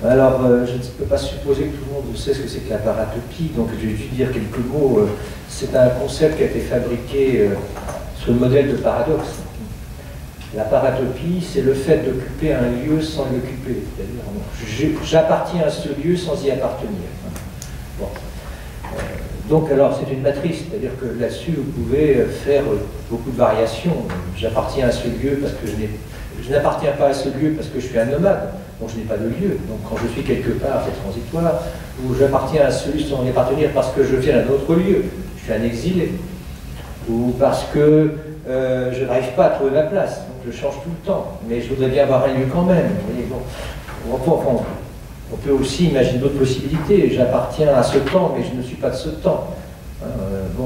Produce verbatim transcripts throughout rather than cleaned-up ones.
Alors, euh, je ne peux pas supposer que tout le monde sait ce que c'est que la paratopie, donc je vais juste dire quelques mots. C'est un concept qui a été fabriqué euh, sur le modèle de paradoxe. La paratopie, c'est le fait d'occuper un lieu sans l'occuper. C'est-à-dire, j'appartiens à ce lieu sans y appartenir. Bon. Euh, donc, alors, c'est une matrice, c'est-à-dire que là-dessus, vous pouvez faire beaucoup de variations. J'appartiens à ce lieu parce que je n'ai Je n'appartiens pas à ce lieu parce que je suis un nomade, donc je n'ai pas de lieu. Donc quand je suis quelque part, c'est transitoire. Ou j'appartiens à celui sans y appartenir parce que je viens d'un autre lieu, je suis un exilé. Ou parce que euh, je n'arrive pas à trouver ma place, donc je change tout le temps. Mais je voudrais bien avoir un lieu quand même. Vous voyez, bon. on, peut, on, on peut aussi imaginer d'autres possibilités. J'appartiens à ce temps, mais je ne suis pas de ce temps. Hein, euh, bon,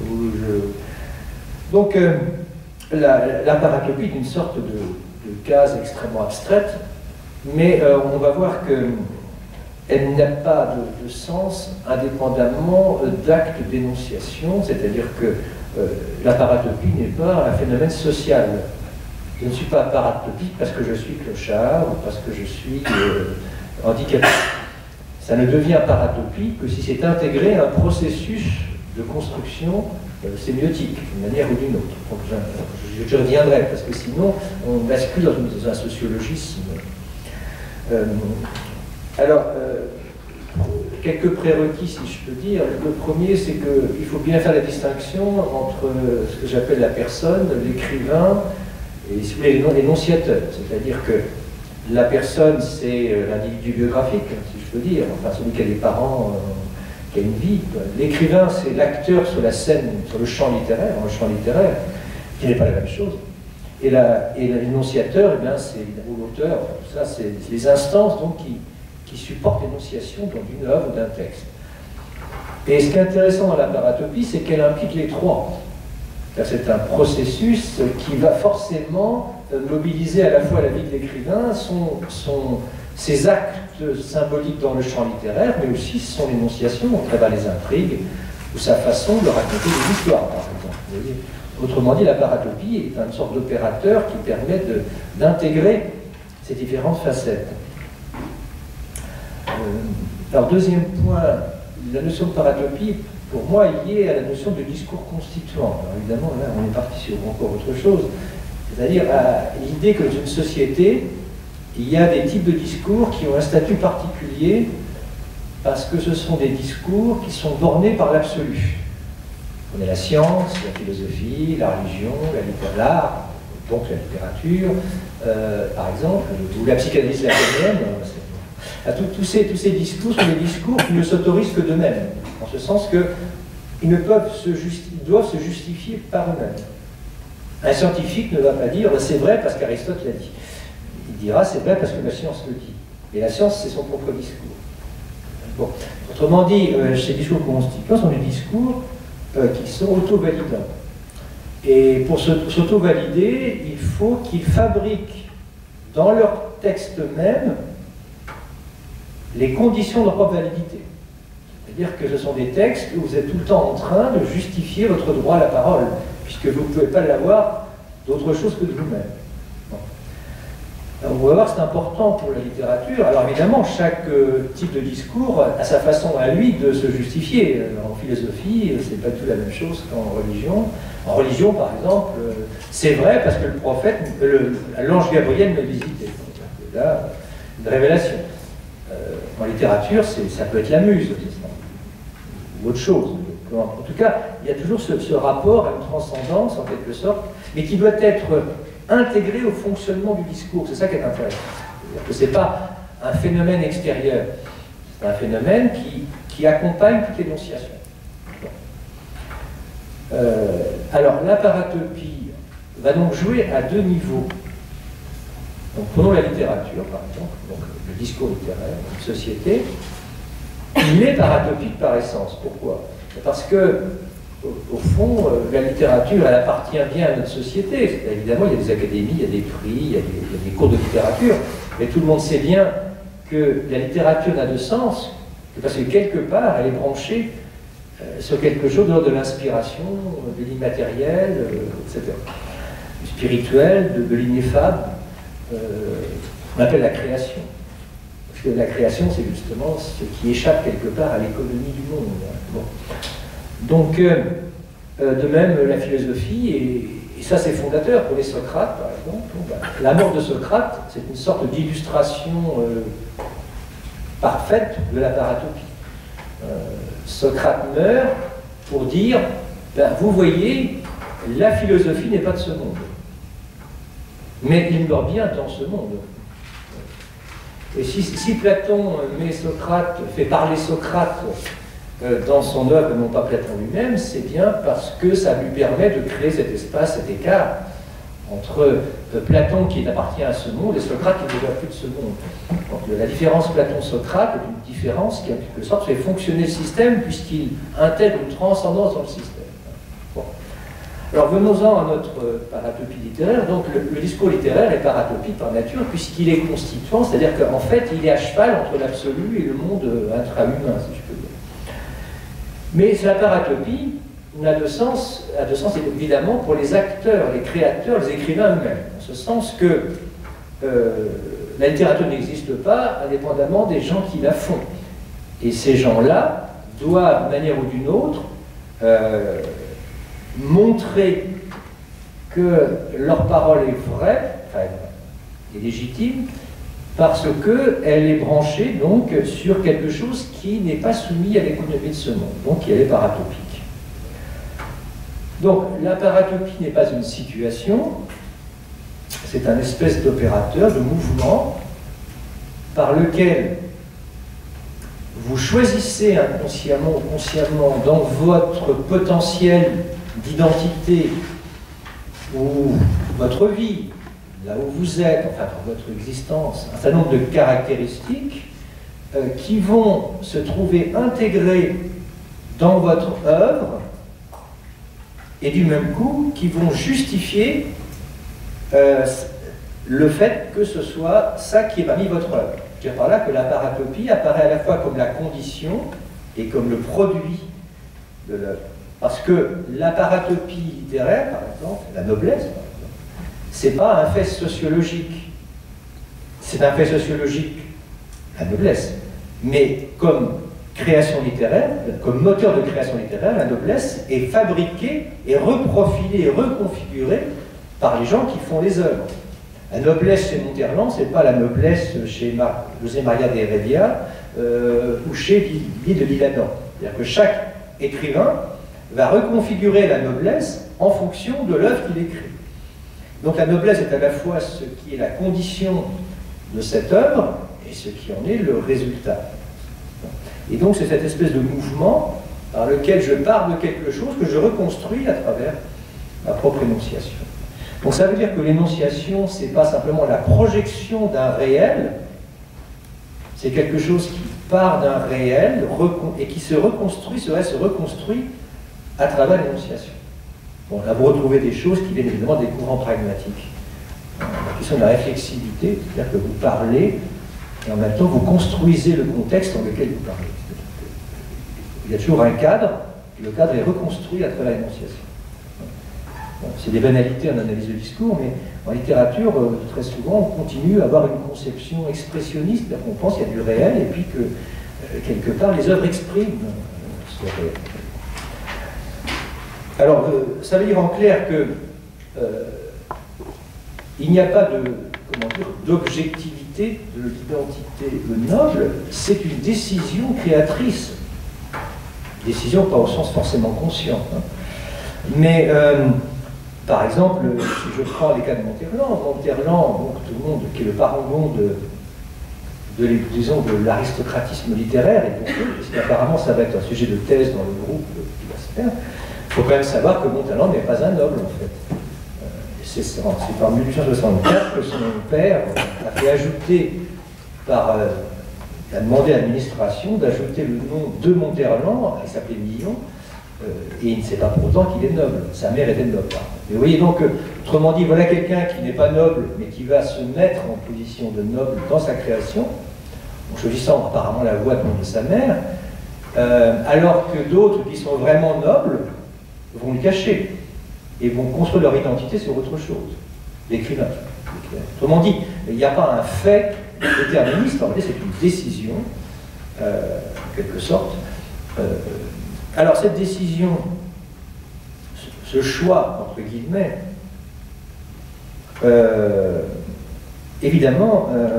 je... Donc euh, la, la paratopie est une sorte de de cases extrêmement abstraites, mais euh, on va voir qu'elle n'a pas de, de sens indépendamment d'actes d'énonciation, c'est-à-dire que euh, la paratopie n'est pas un phénomène social. Je ne suis pas paratopique parce que je suis clochard ou parce que je suis euh, handicapé. Ça ne devient paratopique que si c'est intégré à un processus de construction sémiotique, d'une manière ou d'une autre. Donc, je, je reviendrai, parce que sinon, on bascule dans, une, dans un sociologisme. Euh, alors, euh, quelques prérequis, si je peux dire. Le premier, c'est qu'il faut bien faire la distinction entre ce que j'appelle la personne, l'écrivain, et l'énonciateur. C'est-à-dire que la personne, c'est l'individu biographique, si je peux dire, enfin, celui qui a des parents... Euh, qui a une vie. L'écrivain, c'est l'acteur sur la scène, sur le champ littéraire, dans le champ littéraire, qui n'est pas la même chose. Et l'énonciateur, eh c'est l'auteur, tout ça, c'est les instances donc, qui, qui supportent l'énonciation d'une œuvre ou d'un texte. Et ce qui est intéressant dans la paratopie, c'est qu'elle implique les trois. C'est un processus qui va forcément mobiliser à la fois la vie de l'écrivain, son, son, ses actes symboliques dans le champ littéraire, mais aussi son énonciation à travers les intrigues, ou sa façon de raconter des histoires, par exemple. Vous voyez. Autrement dit, la paratopie est une sorte d'opérateur qui permet d'intégrer ces différentes facettes. Euh, alors, deuxième point, la notion de paratopie, pour moi, est liée à la notion de discours constituant. Alors, évidemment, là, on est parti sur encore autre chose, c'est-à-dire à l'idée que dans une société, il y a des types de discours qui ont un statut particulier parce que ce sont des discours qui sont bornés par l'absolu. On a la science, la philosophie, la religion, l'art, donc la littérature, euh, par exemple, ou la psychanalyse lacanienne. Tous ces, tous ces discours sont des discours qui ne s'autorisent que d'eux-mêmes, en ce sens qu'ils ne peuvent se ils doivent se justifier par eux-mêmes. Un scientifique ne va pas dire « c'est vrai parce qu'Aristote l'a dit ». Il dira c'est vrai parce que la science le dit. Et la science, c'est son propre discours. Bon. Autrement dit, euh, ces discours constituants sont des discours euh, qui sont auto-validants. Et pour s'auto-valider, il faut qu'ils fabriquent dans leur texte même les conditions de leur propre validité. C'est-à-dire que ce sont des textes où vous êtes tout le temps en train de justifier votre droit à la parole, puisque vous ne pouvez pas l'avoir d'autre chose que de vous-même. On va voir, c'est important pour la littérature. Alors évidemment, chaque euh, type de discours a sa façon à lui de se justifier. En philosophie, c'est pas du tout la même chose qu'en religion. En religion, par exemple, euh, c'est vrai parce que le prophète, l'ange Gabriel me visitait. Là, une révélation. Euh, en littérature, ça peut être la muse, ou autre chose. En tout cas, il y a toujours ce, ce rapport à une transcendance, en quelque sorte, mais qui doit être intégré au fonctionnement du discours. C'est ça qui est intéressant. C'est-à-dire que ce n'est pas un phénomène extérieur, c'est un phénomène qui, qui accompagne toute l'énonciation. Euh, alors, la paratopie va donc jouer à deux niveaux. Donc, prenons la littérature, par exemple, donc le discours littéraire, une société. Il est paratopique par essence. Pourquoi? Parce que au fond, la littérature, elle appartient bien à notre société. Évidemment, il y a des académies, il y a des prix, il y a des, il y a des cours de littérature, mais tout le monde sait bien que la littérature n'a de sens que parce que quelque part, elle est branchée euh, sur quelque chose de l'ordre de l'inspiration, de l'immatériel, euh, et cetera. Du spirituel, de, de l'ineffable, euh, qu'on appelle la création. puisque la création, c'est justement ce qui échappe quelque part à l'économie du monde. Bon. Donc, euh, euh, de même, la philosophie, et, et ça c'est fondateur pour les Socrates, par exemple. Bon, bah, la mort de Socrate, c'est une sorte d'illustration euh, parfaite de la paratopie. Euh, Socrate meurt pour dire, ben, vous voyez, la philosophie n'est pas de ce monde. Mais il meurt bien dans ce monde. Et si, si Platon met Socrate, fait parler Socrate euh, dans son œuvre, non pas Platon lui-même, c'est bien parce que ça lui permet de créer cet espace, cet écart entre euh, Platon qui appartient à ce monde et Socrate qui ne déjà plus de ce monde. Donc, la différence Platon-Socrate est une différence qui, en quelque sorte, fait fonctionner le système puisqu'il intègre une transcendance dans le système. Bon. Alors venons-en à notre euh, paratopie littéraire. Donc le, le discours littéraire est paratopie par nature puisqu'il est constituant, c'est-à-dire qu'en fait il est à cheval entre l'absolu et le monde euh, intra-humain, si je peux dire. Mais la paratopie n'a de sens, a de sens évidemment pour les acteurs, les créateurs, les écrivains eux-mêmes, en ce sens que euh, la littérature n'existe pas indépendamment des gens qui la font. Et ces gens-là doivent, d'une manière ou d'une autre, euh, montrer que leur parole est vraie, enfin, est légitime, parce qu'elle est branchée donc sur quelque chose qui n'est pas soumis à l'économie de ce monde, donc elle est paratopique. Donc la paratopie n'est pas une situation, c'est un espèce d'opérateur, de mouvement, par lequel vous choisissez inconsciemment ou consciemment dans votre potentiel d'identité ou votre vie, là où vous êtes, enfin dans votre existence, un certain nombre de caractéristiques euh, qui vont se trouver intégrées dans votre œuvre et du même coup qui vont justifier euh, le fait que ce soit ça qui est parmi votre œuvre. Je veux dire par là que la paratopie apparaît à la fois comme la condition et comme le produit de l'œuvre. Parce que la paratopie littéraire, par exemple, la noblesse, par exemple, c'est pas un fait sociologique. C'est un fait sociologique, la noblesse. Mais comme création littéraire, comme moteur de création littéraire, la noblesse est fabriquée et reprofilée et reconfigurée par les gens qui font les œuvres. La noblesse chez Monterland, ce n'est pas la noblesse chez Mar José Maria de Heredia euh, ou chez Guy de Villadon. C'est-à-dire que chaque écrivain va reconfigurer la noblesse en fonction de l'œuvre qu'il écrit. Donc la noblesse est à la fois ce qui est la condition de cette œuvre et ce qui en est le résultat. Et donc c'est cette espèce de mouvement par lequel je pars de quelque chose que je reconstruis à travers ma propre énonciation. Donc ça veut dire que l'énonciation, ce n'est pas simplement la projection d'un réel, c'est quelque chose qui part d'un réel et qui se reconstruit, serait se reconstruit à travers l'énonciation. Bon, là vous retrouvez des choses qui viennent évidemment des courants pragmatiques. La question de la réflexivité, c'est-à-dire que vous parlez et en même temps vous construisez le contexte dans lequel vous parlez. Il y a toujours un cadre, et le cadre est reconstruit à travers l'énonciation. Bon, c'est des banalités en analyse de discours, mais en littérature, euh, très souvent, on continue à avoir une conception expressionniste, c'est-à-dire qu'on pense qu'il y a du réel, et puis que, euh, quelque part, les œuvres expriment euh, ce réel. Alors, euh, ça veut dire en clair que euh, il n'y a pas de, comment dire, d'objectivité de l'identité noble, c'est une décision créatrice. Décision pas au sens forcément conscient. Hein. Mais, euh, par exemple, si je prends les cas de Monterland, Monterland, donc tout le monde, qui est le parangon de, de, disons, de l'aristocratisme littéraire, et pour eux, parce qu'apparemment ça va être un sujet de thèse dans le groupe qui va se faire, il faut quand même savoir que Monterland n'est pas un noble, en fait. C'est en mille huit cent soixante-quatre que son père a fait ajouter par... Euh, il a demandé à l'administration d'ajouter le nom de Monterland, il s'appelait Millon, euh, et il ne sait pas pour autant qu'il est noble. Sa mère était noble. Mais vous voyez donc, euh, autrement dit, voilà quelqu'un qui n'est pas noble, mais qui va se mettre en position de noble dans sa création, en choisissant apparemment la voie de sa mère, euh, alors que d'autres qui sont vraiment nobles vont le cacher et vont construire leur identité sur autre chose. L'écrivain. Autrement dit, il n'y a pas un fait déterministe, en réalité, c'est une décision, euh, en quelque sorte. Euh, alors, cette décision, ce choix, entre guillemets, euh, évidemment, euh,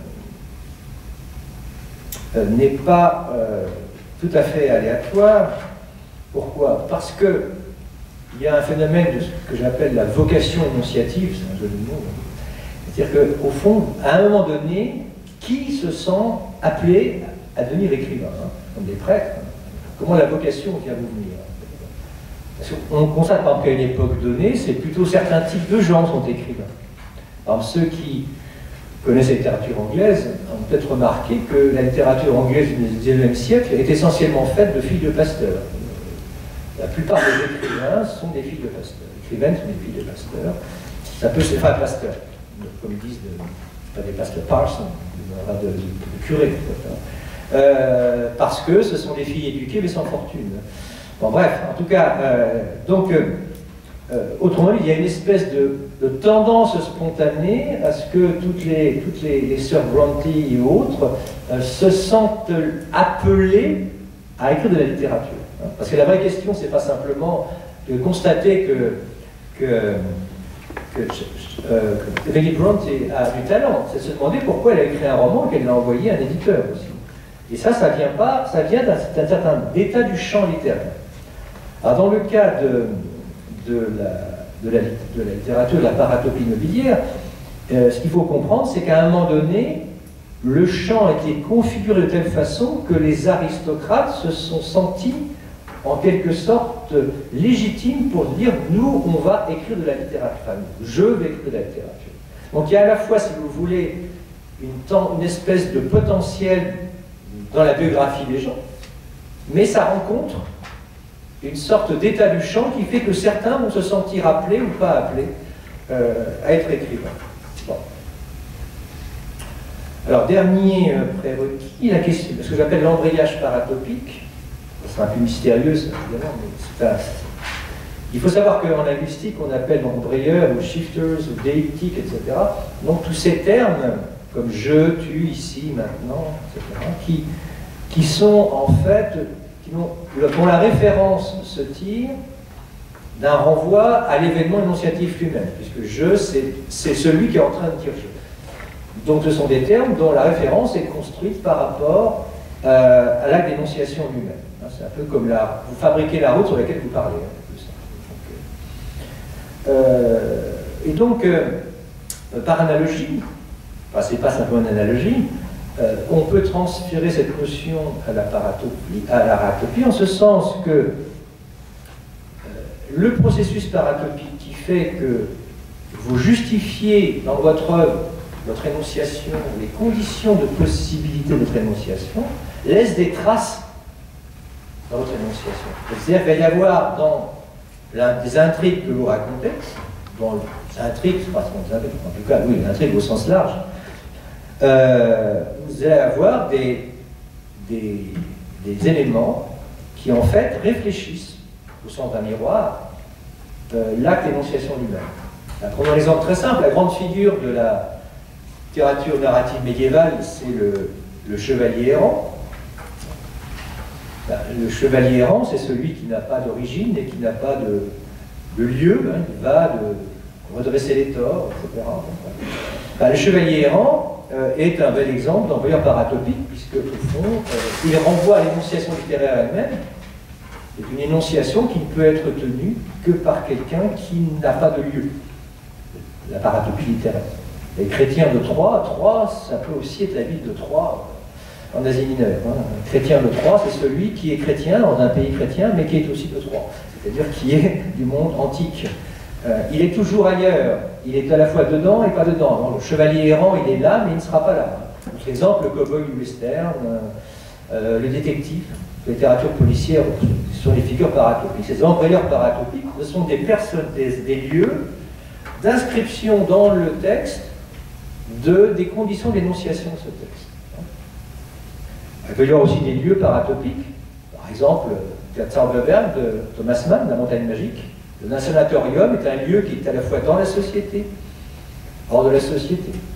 euh, n'est pas euh, tout à fait aléatoire. Pourquoi? Parce que il y a un phénomène de ce que j'appelle la vocation énonciative, c'est un jeu de mots. C'est-à-dire qu'au fond, à un moment donné, qui se sent appelé à devenir écrivain, hein, comme des prêtres? Comment la vocation vient vous venir? Parce qu'on constate par exemple qu'à une époque donnée, c'est plutôt certains types de gens sont écrivains. Par exemple, ceux qui connaissent la littérature anglaise ont peut-être remarqué que la littérature anglaise du dix-neuvième siècle est essentiellement faite de filles de pasteurs. La plupart des écrivains sont des filles de pasteurs. Les écrivaines sont des filles de pasteurs. Ça peut se faire pasteur, comme ils disent, de, pas des pasteurs, parsons, de, de, de curés. Euh, parce que ce sont des filles éduquées mais sans fortune. Bon, bref, en tout cas, euh, donc, euh, euh, autrement dit, il y a une espèce de, de tendance spontanée à ce que toutes les, toutes les, les sœurs Brontë et autres euh, se sentent appelées à écrire de la littérature. Hein. Parce que la vraie question, c'est pas simplement de constater que, que, que, euh, que Lady Brontë a du talent, c'est de se demander pourquoi elle a écrit un roman et qu'elle l'a envoyé à un éditeur aussi. Et ça, ça vient pas, ça vient d'un certain état du champ littéraire. Alors, dans le cas de, de, la, de, la, de la littérature, de la paratopie mobilière, euh, ce qu'il faut comprendre, c'est qu'à un moment donné, le champ a été configuré de telle façon que les aristocrates se sont sentis, en quelque sorte, légitimes pour dire « nous, on va écrire de la littérature, enfin, je vais écrire de la littérature ». Donc il y a à la fois, si vous voulez, une, une espèce de potentiel dans la biographie des gens, mais ça rencontre une sorte d'état du champ qui fait que certains vont se sentir appelés ou pas appelés euh, à être écrivains. Bon. Alors, dernier euh, prérequis, la question, ce que j'appelle l'embrayage paratopique. C'est un peu mystérieux, ça, évidemment, mais c'est un... Il faut savoir qu'en linguistique, on appelle embrayeurs ou shifters ou déictiques, et cetera. Donc, tous ces termes, comme je, tu, ici, maintenant, et cetera, qui, qui sont en fait, qui ont, dont la référence se tire d'un renvoi à l'événement énonciatif lui-même, puisque je, c'est celui qui est en train de dire je. Donc ce sont des termes dont la référence est construite par rapport euh, à l'acte d'énonciation lui-même. C'est un peu comme la, vous fabriquez la route sur laquelle vous parlez. Hein, donc, euh, et donc, euh, par analogie, enfin, c'est pas simplement une analogie, euh, on peut transférer cette notion à la paratopie, à la paratopie en ce sens que euh, le processus paratopique qui fait que vous justifiez dans votre œuvre, votre énonciation, les conditions de possibilité de votre énonciation, laisse des traces dans votre énonciation. C'est-à-dire qu'il va y avoir dans la, des intrigues que vous racontez, dans les intrigues, pas en tout cas, oui, l'intrigue au sens large, euh, vous allez avoir des, des, des éléments qui en fait réfléchissent au sens d'un miroir euh, l'acte d'énonciation lui-même. Prenons un exemple très simple, la grande figure de la littérature narrative médiévale, c'est le, le chevalier errant. Le chevalier errant, c'est celui qui n'a pas d'origine et qui n'a pas de, de lieu, hein, il va de redresser les torts, et cetera. Ben, le chevalier errant euh, est un bel exemple d'envoyeur paratopique, puisque au fond, euh, il renvoie à l'énonciation littéraire elle-même. C'est une énonciation qui ne peut être tenue que par quelqu'un qui n'a pas de lieu. La paratopie littéraire. Les chrétiens de Troie, Troie, ça peut aussi être la ville de Troie en Asie mineure. Hein. Un chrétien de Troie, c'est celui qui est chrétien dans un pays chrétien, mais qui est aussi de Troie, c'est-à-dire qui est du monde antique. Euh, il est toujours ailleurs, il est à la fois dedans et pas dedans. Alors, le chevalier errant, il est là, mais il ne sera pas là. Par exemple, le cow-boy du western, euh, le détective, la littérature policière, ce sont les figures paratopiques. Ces envoyeurs paratopiques, ce sont des personnes, des, des lieux d'inscription dans le texte de, des conditions d'énonciation de ce texte. Il peut y avoir aussi des lieux paratopiques, par exemple, le Zauberberg de Thomas Mann, la montagne magique. Le sanatorium est un lieu qui est à la fois dans la société, hors de la société.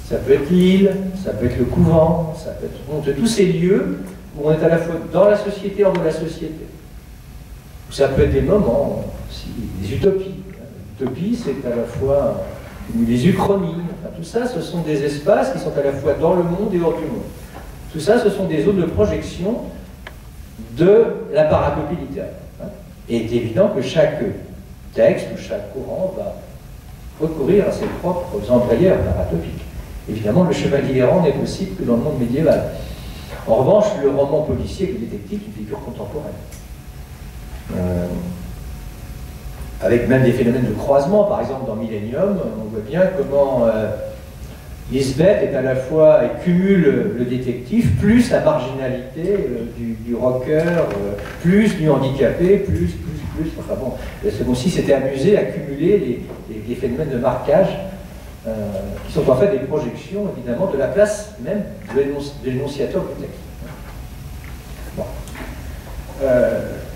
ça peut être l'île, ça peut être le couvent, ça peut être bon, tous ces lieux où on est à la fois dans la société, hors de la société. Ça peut être des moments, aussi, des utopies. L'utopie, c'est à la fois des uchronies. Enfin, tout ça, ce sont des espaces qui sont à la fois dans le monde et hors du monde. Tout ça, ce sont des zones de projection de la paracopie littéraire. Et il est évident que chaque texte ou chaque courant va recourir à ses propres embrayeurs paratopiques. Évidemment, le chevalier errant n'est possible que dans le monde médiéval. En revanche, le roman policier et le détective est une figure contemporaine. Euh, avec même des phénomènes de croisement, par exemple dans Millennium, on voit bien comment euh, Lisbeth est à la fois, elle cumule le détective, plus la marginalité euh, du, du rocker, euh, plus du handicapé, plus, plus, plus, enfin bon, c'est comme si c'était amusé à cumuler les, les, les phénomènes de marquage euh, qui sont en fait des projections, évidemment, de la place même de l'énonciateur du texte. Bon. Euh,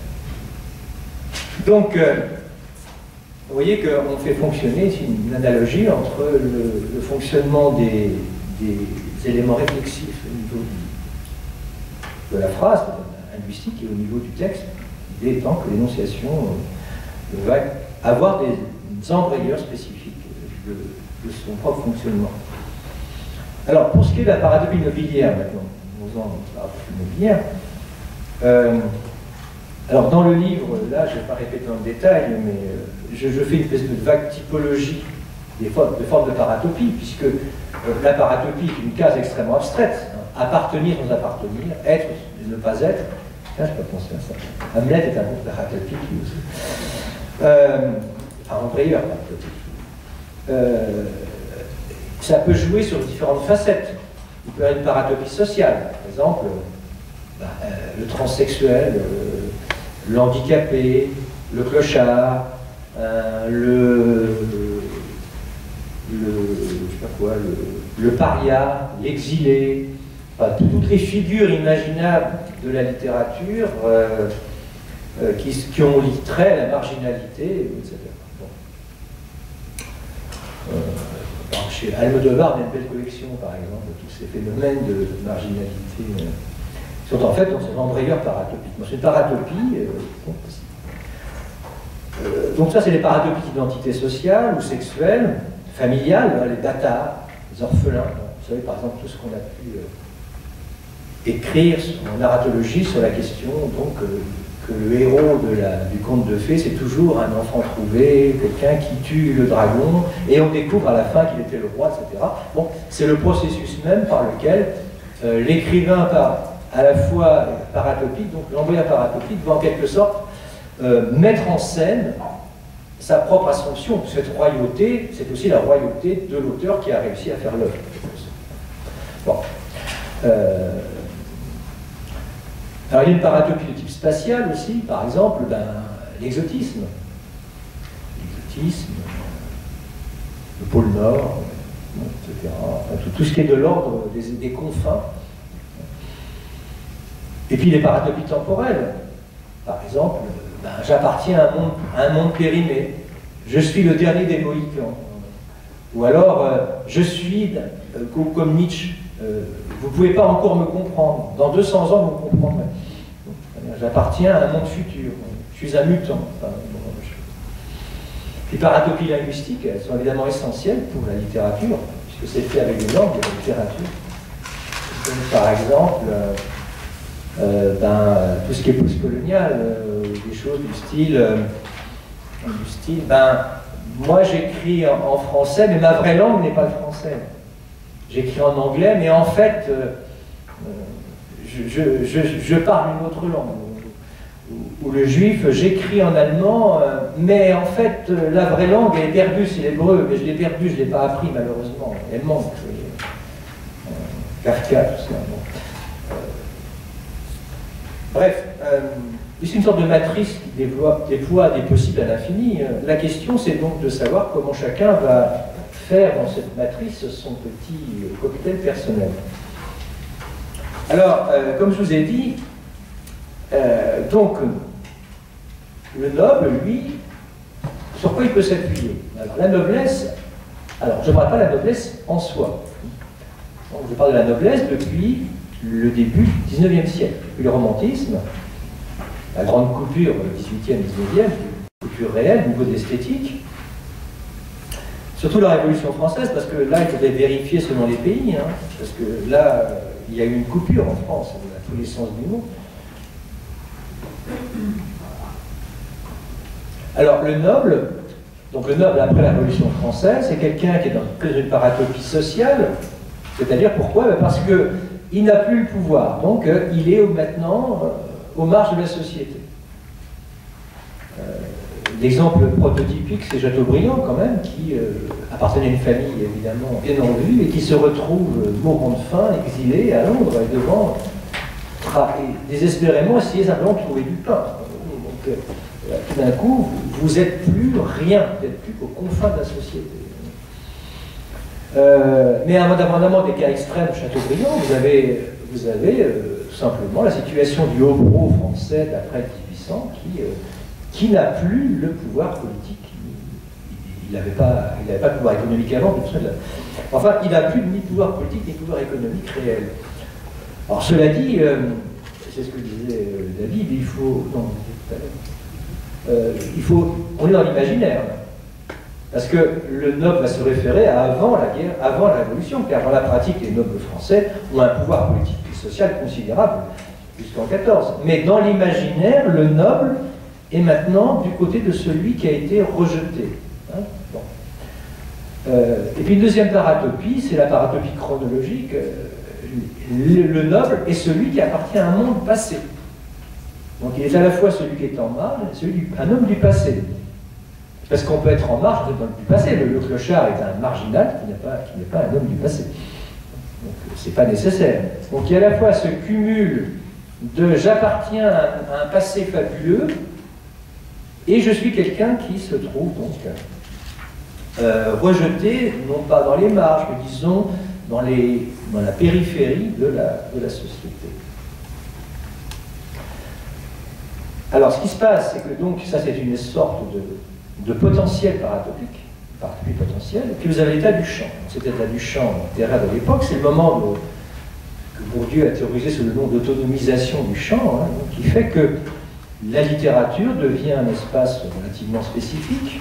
Donc, euh, vous voyez qu'on fait fonctionner une analogie entre le, le fonctionnement des, des éléments réflexifs au niveau de la phrase linguistique et au niveau du texte, l'idée étant que l'énonciation euh, va avoir des embrayeurs spécifiques de, de son propre fonctionnement. Alors, pour ce qui est de la paratopie nobiliaire, maintenant, nous en paratopie nobiliaire, euh, alors dans le livre, là je ne vais pas répéter en détail, mais euh, je, je fais une espèce de vague typologie des formes de, formes de paratopie, puisque euh, la paratopie est une case extrêmement abstraite. Hein, appartenir sans appartenir, être et ne pas être. Tiens, je n'ai pas pensé à ça. Hamlet est un bon paratopique lui aussi. Euh, enfin, embrayeur paratopique. Euh, ça peut jouer sur différentes facettes. Il peut y avoir une paratopie sociale, par exemple, bah, euh, le transsexuel, euh, le handicapé, le clochard, euh, le, le, je sais pas quoi, le, le paria, l'exilé, enfin, toutes les figures imaginables de la littérature euh, euh, qui, qui ont trait à la marginalité, et cetera. Bon. Euh, chez Almodovar, il y a une belle collection, par exemple, de tous ces phénomènes de marginalité. Euh, sont en fait dans ces embrayeurs paratopiques. C'est une paratopie. Euh, euh, donc ça, c'est les paratopies d'identité sociale ou sexuelle, familiale, hein, les bâtards, les orphelins. Vous savez, par exemple, tout ce qu'on a pu euh, écrire en narratologie sur la question donc, euh, que le héros de la, du conte de fées, c'est toujours un enfant trouvé, quelqu'un qui tue le dragon, et on découvre à la fin qu'il était le roi, et cetera. Bon, c'est le processus même par lequel euh, l'écrivain part à la fois paratopique, donc l'embryon paratopique va en quelque sorte euh, mettre en scène sa propre assumption. Cette royauté, c'est aussi la royauté de l'auteur qui a réussi à faire l'œuvre. Bon. Euh... Alors il y a une paratopie de type spatial aussi, par exemple, ben, l'exotisme. L'exotisme, le pôle Nord, et cetera. Enfin, tout, tout ce qui est de l'ordre des, des confins. Et puis les paratopies temporelles. Par exemple, ben, j'appartiens à un monde, à un monde périmé. Je suis le dernier des Mohicans. Ou alors, euh, je suis, euh, comme Nietzsche, euh, vous ne pouvez pas encore me comprendre. Dans deux cents ans, vous me comprendrez. J'appartiens à un monde futur. Je suis un mutant. Enfin, bon, je... Les paratopies linguistiques, elles sont évidemment essentielles pour la littérature, puisque c'est fait avec des langues de la littérature. Donc, par exemple, euh, Euh, ben, tout ce qui est postcolonial, euh, des choses du style, euh, du style, ben, moi j'écris en, en français, mais ma vraie langue n'est pas le français. J'écris en anglais, mais en fait, euh, je, je, je, je parle une autre langue. Ou, ou le juif, j'écris en allemand, euh, mais en fait, euh, la vraie langue, elle est perdue, c'est l'hébreu, mais je l'ai perdue, je ne l'ai pas appris malheureusement. Elle manque. Euh, Kafka, tout ça. Bon. Bref, euh, c'est une sorte de matrice qui déploie, déploie des possibles à l'infini. La question, c'est donc de savoir comment chacun va faire dans cette matrice son petit cocktail personnel. Alors, euh, comme je vous ai dit, euh, donc, le noble, lui, sur quoi il peut s'appuyer? Alors, la noblesse, Alors, je ne parle pas de la noblesse en soi. Donc, je parle de la noblesse depuis le début du dix-neuvième siècle, depuis le romantisme, la grande coupure dix-huitième, dix-neuvième, coupure réelle au niveau de l'esthétique. Surtout la Révolution française, parce que là, il faudrait vérifier selon les pays, hein, parce que là, il y a eu une coupure en France, à tous les sens du mot. Alors, le noble, donc le noble après la Révolution française, c'est quelqu'un qui est dans une paratopie sociale, c'est-à-dire pourquoi? Parce qu'il n'a plus le pouvoir, donc euh, il est maintenant euh, aux marges de la société. Euh, L'exemple prototypique, c'est Chateaubriand, quand même, qui euh, appartenait à une famille, évidemment, bien en vue, et qui se retrouve euh, mourant de faim, exilé à Londres, et devant, et désespérément, essayer simplement de trouver du pain. Donc, euh, tout d'un coup, vous n'êtes plus rien, vous n'êtes plus qu'aux confins de la société. Euh, mais indépendamment des cas extrêmes de Chateaubriand, vous avez, vous avez euh, tout simplement la situation du hobereau français d'après mille huit cents qui... Euh, qui n'a plus le pouvoir politique. Il n'avait pas, il n'avait pas de pouvoir économique avant, mais de... enfin, il n'a plus ni pouvoir politique ni pouvoir économique réel. Alors, cela dit, euh, c'est ce que disait euh, David, il faut... Non, euh, il faut... On est dans l'imaginaire, parce que le noble va se référer à avant la guerre, avant la Révolution, car dans la pratique, les nobles français ont un pouvoir politique et social considérable jusqu'en quatorze. Mais dans l'imaginaire, le noble et maintenant du côté de celui qui a été rejeté. Hein, bon. euh, et puis une deuxième paratopie, c'est la paratopie chronologique. Euh, le, le noble est celui qui appartient à un monde passé. Donc il est à la fois celui qui est en marge et celui du, un homme du passé. Parce qu'on peut être en marge de l'homme du passé. Le, le clochard est un marginal qui n'est pas, qui n'est pas un homme du passé. Donc c'est pas nécessaire. Donc il y a à la fois ce cumul de j'appartiens à, à un passé fabuleux, et je suis quelqu'un qui se trouve donc euh, rejeté, non pas dans les marges, mais disons dans, les, dans la périphérie de la, de la société. Alors ce qui se passe, c'est que donc ça c'est une sorte de, de potentiel paratopique, paratopie potentielle, et puis vous avez l'état du champ. Cet état du champ littéraire de l'époque, c'est le moment de, que Bourdieu a théorisé sous le nom d'autonomisation du champ, hein, qui fait que la littérature devient un espace relativement spécifique,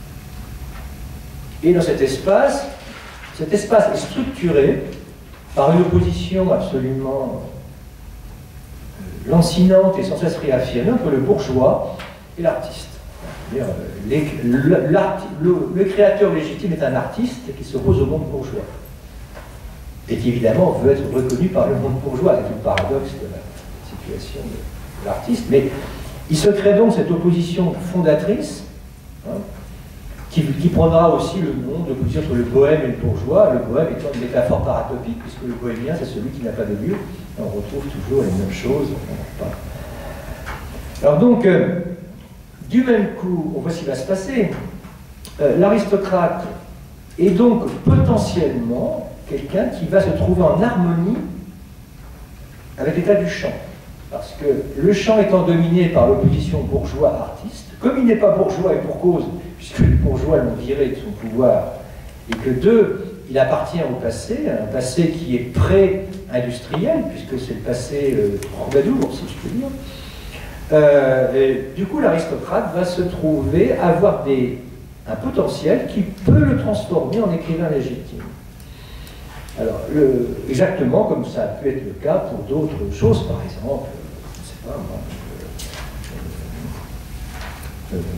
et dans cet espace, cet espace est structuré par une opposition absolument lancinante et sans cesse réaffirmée entre le bourgeois et l'artiste. Le, le, le créateur légitime est un artiste qui s'oppose au monde bourgeois, et qui évidemment veut être reconnu par le monde bourgeois, c'est tout le paradoxe de la situation de l'artiste, mais il se crée donc cette opposition fondatrice, hein, qui, qui prendra aussi le nom de l'opposition entre le bohème et le bourgeois, le bohème étant une métaphore paratopique, puisque le bohémien, c'est celui qui n'a pas de lieu. On retrouve toujours les mêmes choses. Alors donc, euh, du même coup, on voit ce qui va se passer. Euh, L'aristocrate est donc potentiellement quelqu'un qui va se trouver en harmonie avec l'état du champ. Parce que le champ étant dominé par l'opposition bourgeois-artiste, comme il n'est pas bourgeois et pour cause, puisque les bourgeois l'ont viré de son pouvoir, et que deux, il appartient au passé, un passé qui est pré-industriel, puisque c'est le passé euh, troubadour, si je peux dire, euh, et, du coup l'aristocrate va se trouver avoir des, un potentiel qui peut le transformer en écrivain légitime. Alors, le, exactement comme ça a pu être le cas pour d'autres choses, par exemple, je ne sais pas moi, euh, euh,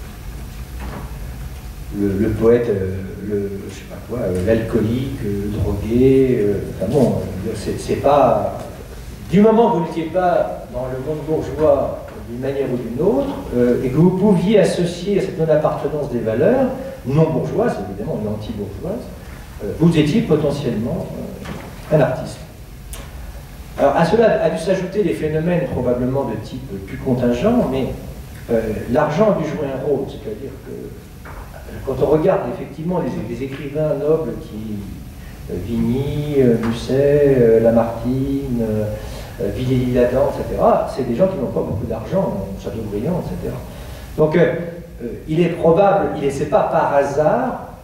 le, le poète, euh, le, je sais pas quoi, euh, l'alcoolique, le drogué, euh, enfin bon, c'est pas... Du moment que vous n'étiez pas dans le monde bourgeois d'une manière ou d'une autre, euh, et que vous pouviez associer à cette non-appartenance des valeurs, non bourgeoises, évidemment, ou anti-bourgeoises, vous étiez potentiellement euh, un artiste. Alors à cela a dû s'ajouter des phénomènes probablement de type plus contingent, mais euh, l'argent a dû jouer un rôle, c'est-à-dire que quand on regarde effectivement les, les écrivains nobles qui, euh, Vigny, euh, Musset, euh, Lamartine, euh, Villély-Ladan, et cetera, c'est des gens qui n'ont pas beaucoup d'argent, Chateaubriand, et cetera. Donc euh, euh, il est probable, il n'est pas par hasard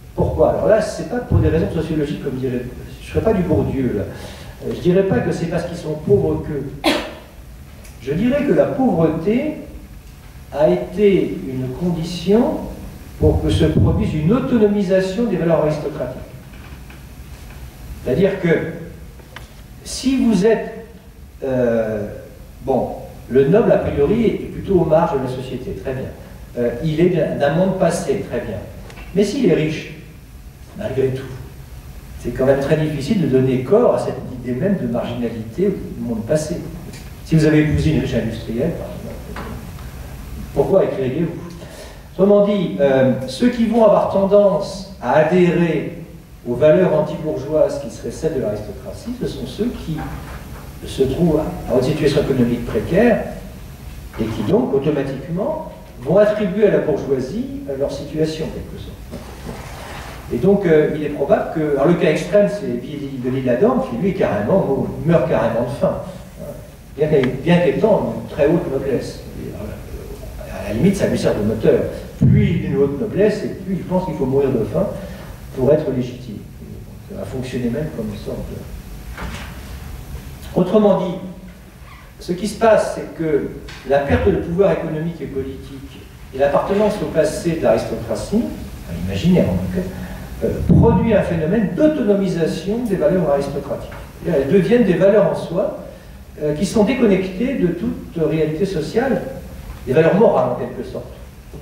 Pourquoi? Alors là, c'est pas pour des raisons sociologiques, comme dirait... Je ne serais pas du Bourdieu, là. Je ne dirais pas que c'est parce qu'ils sont pauvres que... Je dirais que la pauvreté a été une condition pour que se produise une autonomisation des valeurs aristocratiques. C'est-à-dire que si vous êtes... Euh, bon, le noble, a priori, est plutôt aux marges de la société, très bien. Euh, il est d'un monde passé, très bien. Mais s'il est riche, malgré tout, c'est quand même très difficile de donner corps à cette idée même de marginalité du monde passé. Si vous avez épousé une riche industrielle, par exemple, pourquoi écririez-vous? Autrement dit, euh, ceux qui vont avoir tendance à adhérer aux valeurs anti-bourgeoises qui seraient celles de l'aristocratie, ce sont ceux qui se trouvent à une situation économique précaire et qui donc automatiquement vont attribuer à la bourgeoisie leur situation, en quelque sorte. Et donc, euh, il est probable que... Alors, le cas extrême, c'est de l'île Adam, qui, lui, carrément, meurt carrément de faim, bien qu'étant une très haute noblesse. À la limite, ça lui sert de moteur. Plus il est d'une haute noblesse, et plus il pense qu'il faut mourir de faim pour être légitime. Ça va fonctionner même comme une sorte de... Autrement dit, ce qui se passe, c'est que la perte de pouvoir économique et politique et l'appartenance au passé de l'aristocratie, enfin, imaginaire en tout cas, euh, produit un phénomène d'autonomisation des valeurs aristocratiques. Elles deviennent des valeurs en soi euh, qui sont déconnectées de toute réalité sociale, des valeurs morales en quelque sorte.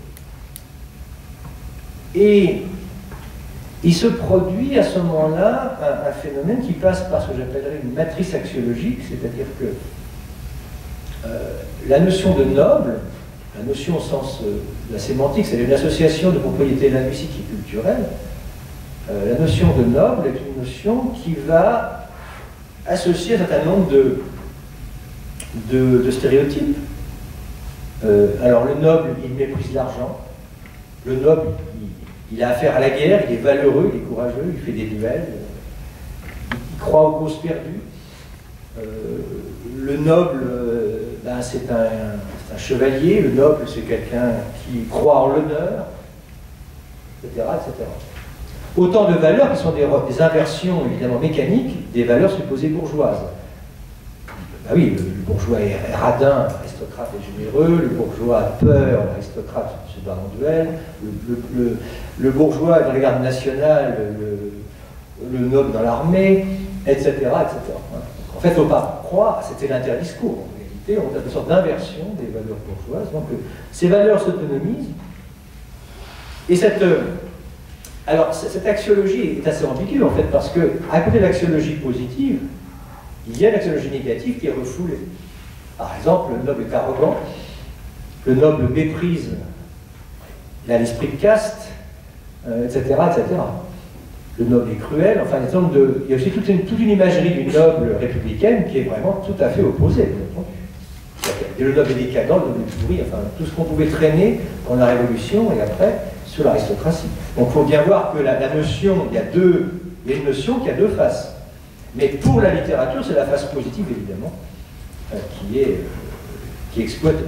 Et il se produit à ce moment-là un, un phénomène qui passe par ce que j'appellerais une matrice axiologique, c'est-à-dire que euh, la notion de noble, la notion au sens euh, de la sémantique, c'est une association de propriétés linguistiques et culturelles. Euh, la notion de noble est une notion qui va associer un certain nombre de, de, de stéréotypes. Euh, alors le noble, il méprise l'argent. Le noble, il, il a affaire à la guerre, il est valeureux, il est courageux, il fait des duels, il croit aux causes perdues. Euh, le noble, euh, ben, c'est un, un chevalier, le noble, c'est quelqu'un qui croit en l'honneur, et cetera, et cetera. Autant de valeurs qui sont des, des inversions évidemment mécaniques des valeurs supposées bourgeoises. Ben oui, le, le bourgeois est radin, l'aristocrate est généreux, le bourgeois a peur, l'aristocrate se bat en duel, le, le, le, le bourgeois est dans les gardes nationales, le, le noble dans l'armée, et cetera, et cetera. En fait, il ne faut pas croire, c'était l'interdiscours. En réalité, on a une sorte d'inversion des valeurs bourgeoises. Donc, ces valeurs s'autonomisent. Et cette, alors, cette axiologie est assez ambiguë, en fait, parce que, à côté de l'axiologie positive, il y a l'axiologie négative qui est refoulée. Par exemple, le noble est arrogant, le noble méprise, il a l'esprit de caste, euh, et cetera, et cetera. Le noble est cruel, enfin, de, il y a aussi toute une, toute une imagerie d'une noble républicaine qui est vraiment tout à fait opposée. Et le noble est décadent, le noble est pourri, enfin, tout ce qu'on pouvait traîner dans la Révolution et après sur l'aristocratie. Donc il faut bien voir que la, la notion, il y a deux, il y a une notion qui a deux faces. Mais pour la littérature, c'est la face positive, évidemment, euh, qui, est, euh, qui est exploitée.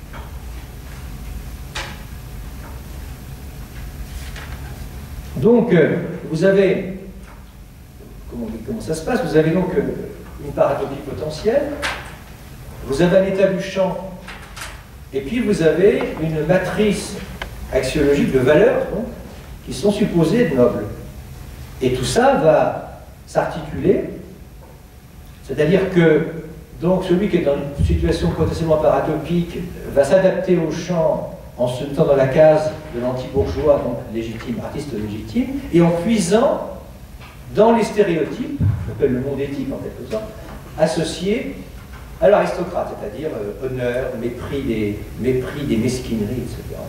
Donc, euh, vous avez, comment, comment ça se passe? Vous avez donc euh, une paratopie potentielle, vous avez un état du champ, et puis vous avez une matrice axiologique de valeurs, donc, qui sont supposées être nobles. Et tout ça va s'articuler, c'est-à-dire que donc, celui qui est dans une situation potentiellement paratopique va s'adapter au champ en se mettant dans la case de l'anti-bourgeois, donc légitime, artiste légitime, et en puisant dans les stéréotypes, j'appelle le monde éthique en quelque sorte, associés à l'aristocrate, c'est-à-dire euh, honneur, mépris des, mépris des mesquineries, et cetera.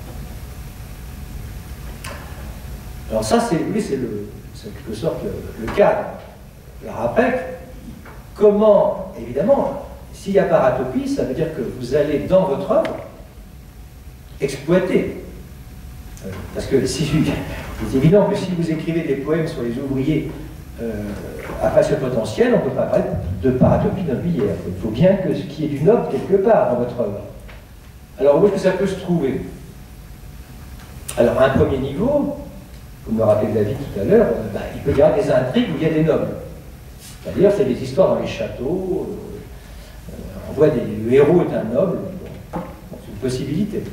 Alors ça, c'est oui, c'est en quelque sorte le, le cadre. Alors après, comment, évidemment, s'il y a paratopie, ça veut dire que vous allez dans votre œuvre exploiter. Euh, parce que si, c'est évident que si vous écrivez des poèmes sur les ouvriers euh, à passion potentielle, on ne peut pas parler de paratopie nobiliaire. Il faut bien que ce qui est du noble quelque part dans votre œuvre. Alors où est-ce que ça peut se trouver? Alors à un premier niveau, comme le rappelait David tout à l'heure, euh, bah, il peut y avoir des intrigues où il y a des nobles. C'est-à-dire, c'est des histoires dans les châteaux, euh, on voit des, le héros est un noble, bon, c'est une possibilité.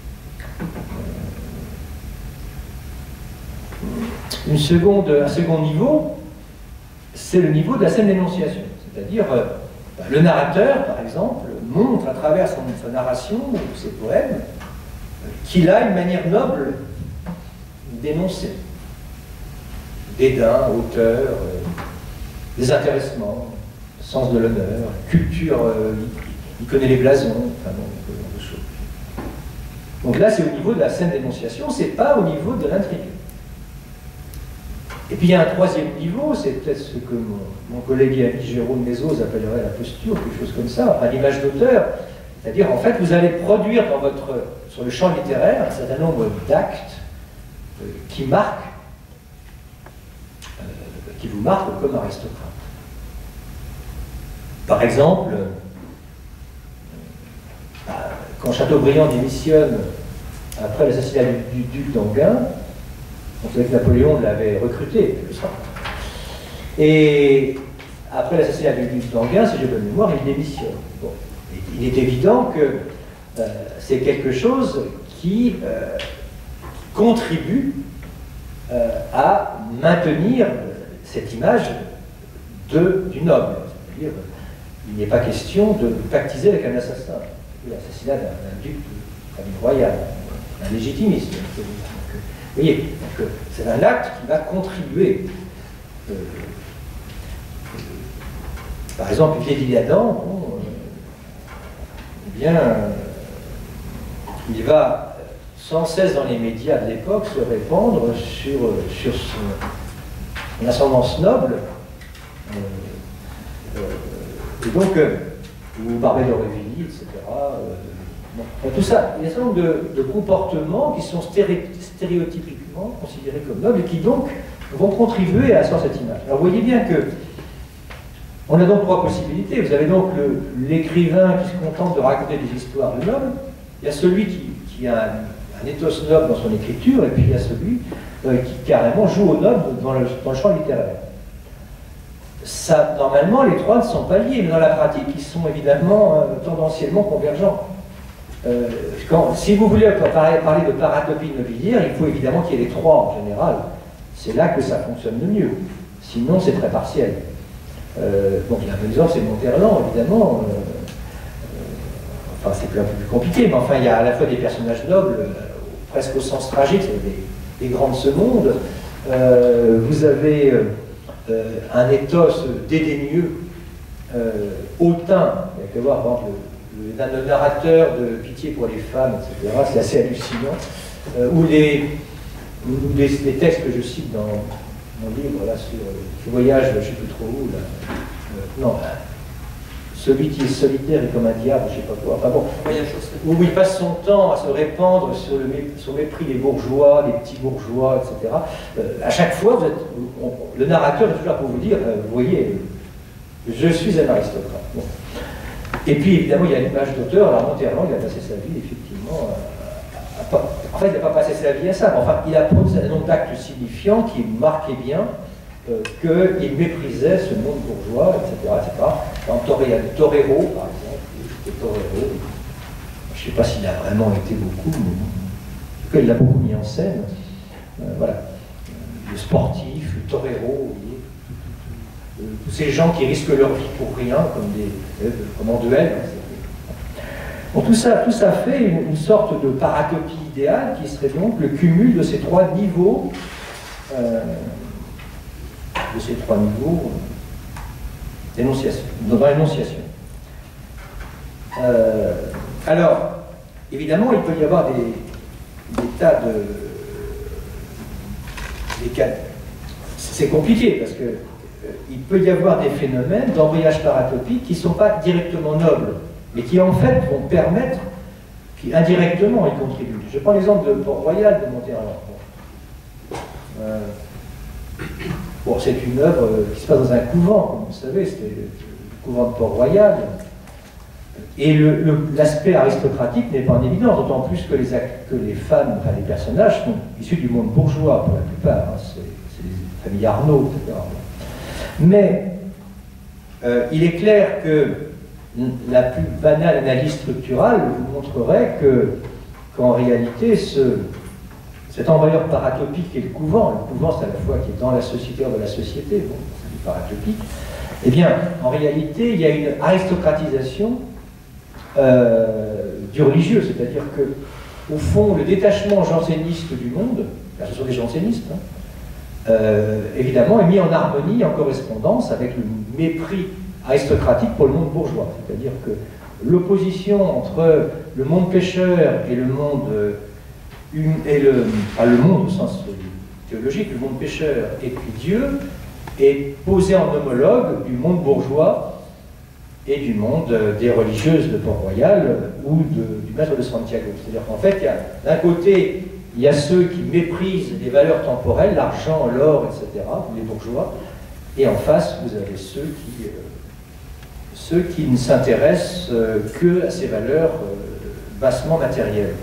Une seconde, un second niveau, c'est le niveau de la scène d'énonciation. C'est-à-dire, euh, bah, le narrateur, par exemple, montre à travers son, sa narration ou ses poèmes euh, qu'il a une manière noble d'énoncer. Dédain, hauteur, euh, désintéressement, sens de l'honneur, culture, euh, il, il connaît les blasons, enfin bon, ce genre de choses. Donc là, c'est au niveau de la scène d'énonciation, c'est pas au niveau de l'intrigue. Et puis il y a un troisième niveau, c'est peut-être ce que mon, mon collègue et ami Jérôme Mézoz appellerait la posture, quelque chose comme ça, enfin l'image d'auteur. C'est-à-dire, en fait, vous allez produire dans votre, sur le champ littéraire un certain nombre d'actes euh, qui marquent, euh, qui vous marquent comme aristocrate. Par exemple, euh, bah, quand Chateaubriand démissionne après l'assassinat du, du duc d'Enghien, on savait que Napoléon l'avait recruté, quelque sorte. Et après l'assassinat du duc d'Enghien, si j'ai bonne mémoire, il démissionne. Bon. Il est évident que euh, c'est quelque chose qui euh, contribue euh, à maintenir cette image de, du noble. C'est-à-dire, il n'est pas question de pactiser avec un assassin. L'assassinat d'un duc de famille royale, un légitimisme. Vous voyez, c'est un acte qui va contribuer. Euh, euh, par exemple, Vieille-Adam, bon, euh, eh bien, euh, il va sans cesse dans les médias de l'époque se répandre sur, sur son, son ascendance noble. Euh, euh, et donc, euh, ou Barbé d'Aurevilly, et cetera. Euh, bon, tout ça, il y a un certain nombre de, de comportements qui sont stéréotypés stéréotypiquement considérés comme nobles et qui donc vont contribuer à asseoir cette image. Alors vous voyez bien que on a donc trois possibilités. Vous avez donc l'écrivain qui se contente de raconter des histoires de nobles, il y a celui qui, qui a un, un ethos noble dans son écriture, et puis il y a celui euh, qui carrément joue au noble dans le, dans le champ littéraire. Ça, normalement, les trois ne sont pas liés, mais dans la pratique, ils sont évidemment euh, tendanciellement convergents. Euh, quand, si vous voulez parler, parler de paratopie nobiliaire, il faut évidemment qu'il y ait les trois en général. C'est là que ça fonctionne le mieux. Sinon, c'est très partiel. Euh, bon, il y a un bon exemple, c'est Monterland, évidemment. Euh, euh, enfin, c'est un peu plus compliqué, mais enfin, il y a à la fois des personnages nobles, euh, presque au sens tragique, c'est des, des grands de ce monde. Euh, vous avez euh, euh, un ethos dédaigneux, euh, hautain. Il y a que voir, par exemple, le, le narrateur de Pitié pour les femmes, et cetera. C'est assez hallucinant. Euh, ou les, ou les, les textes que je cite dans mon livre, là, sur ce voyage, je ne sais plus trop où, là. Euh, non, là, celui qui est solitaire et comme un diable, je ne sais pas quoi. Enfin bon, où il passe son temps à se répandre sur le, mé sur le mépris des bourgeois, des petits bourgeois, et cetera. Euh, à chaque fois, vous êtes, on, le narrateur est toujours là pour vous dire, euh, vous voyez, je suis un aristocrate. Bon. Et puis, évidemment, il y a l'image d'auteur. Alors, Monterland, il a passé sa vie, effectivement, à, à, à pas, en fait, il n'a pas passé sa vie à ça, mais enfin, il a produit un nombre d'actes signifiants qui marquaient bien euh, qu'il méprisait ce monde bourgeois, et cetera, et cetera. Dans Torero, par exemple, il Torero. Je ne sais pas s'il a vraiment été beaucoup, mais en tout cas, il l'a beaucoup mis en scène. Euh, voilà. Le sportif, le Torero, vous voyez. Tous ces gens qui risquent leur vie pour rien, comme, des, euh, comme en duel. Bon, tout, ça, tout ça fait une, une sorte de paratopie idéale qui serait donc le cumul de ces trois niveaux, euh, de ces trois niveaux d'énonciation, dans l'énonciation. Euh, alors, évidemment, il peut y avoir des, des tas de... Des cas. C'est compliqué parce que il peut y avoir des phénomènes d'embrayage paratopique qui ne sont pas directement nobles, mais qui en fait vont permettre, qui indirectement y contribuent. Je prends l'exemple de Port-Royal de Monterland. Bon, euh, bon c'est une œuvre qui se passe dans un couvent, comme vous savez, c'était le couvent de Port-Royal. Et l'aspect aristocratique n'est pas en évidence, d'autant plus que les, que les femmes, enfin les personnages sont issus du monde bourgeois pour la plupart, hein, c'est les familles Arnaud, et cetera. Mais euh, il est clair que la plus banale analyse structurale vous montrerait que qu'en réalité, ce, cet envoyeur paratopique est le couvent. Le couvent, c'est à la fois qui est dans la société, hors de la société, bon, c'est du paratopique. Eh bien, en réalité, il y a une aristocratisation euh, du religieux, c'est-à-dire que, au fond, le détachement janséniste du monde, car ce sont des jansénistes, hein, euh, évidemment, est mis en harmonie, en correspondance avec le mépris aristocratique pour le monde bourgeois. C'est-à-dire que l'opposition entre le monde pécheur et le monde, euh, et le, enfin, le monde au sens théologique, le monde pécheur et puis Dieu, est posé en homologue du monde bourgeois et du monde des religieuses de Port-Royal ou de, du maître de Santiago. C'est-à-dire qu'en fait, d'un côté, il y a ceux qui méprisent les valeurs temporelles, l'argent, l'or, et cetera, les bourgeois, et en face, vous avez ceux qui, euh, ceux qui ne s'intéressent euh, que à ces valeurs euh, bassement matérielles.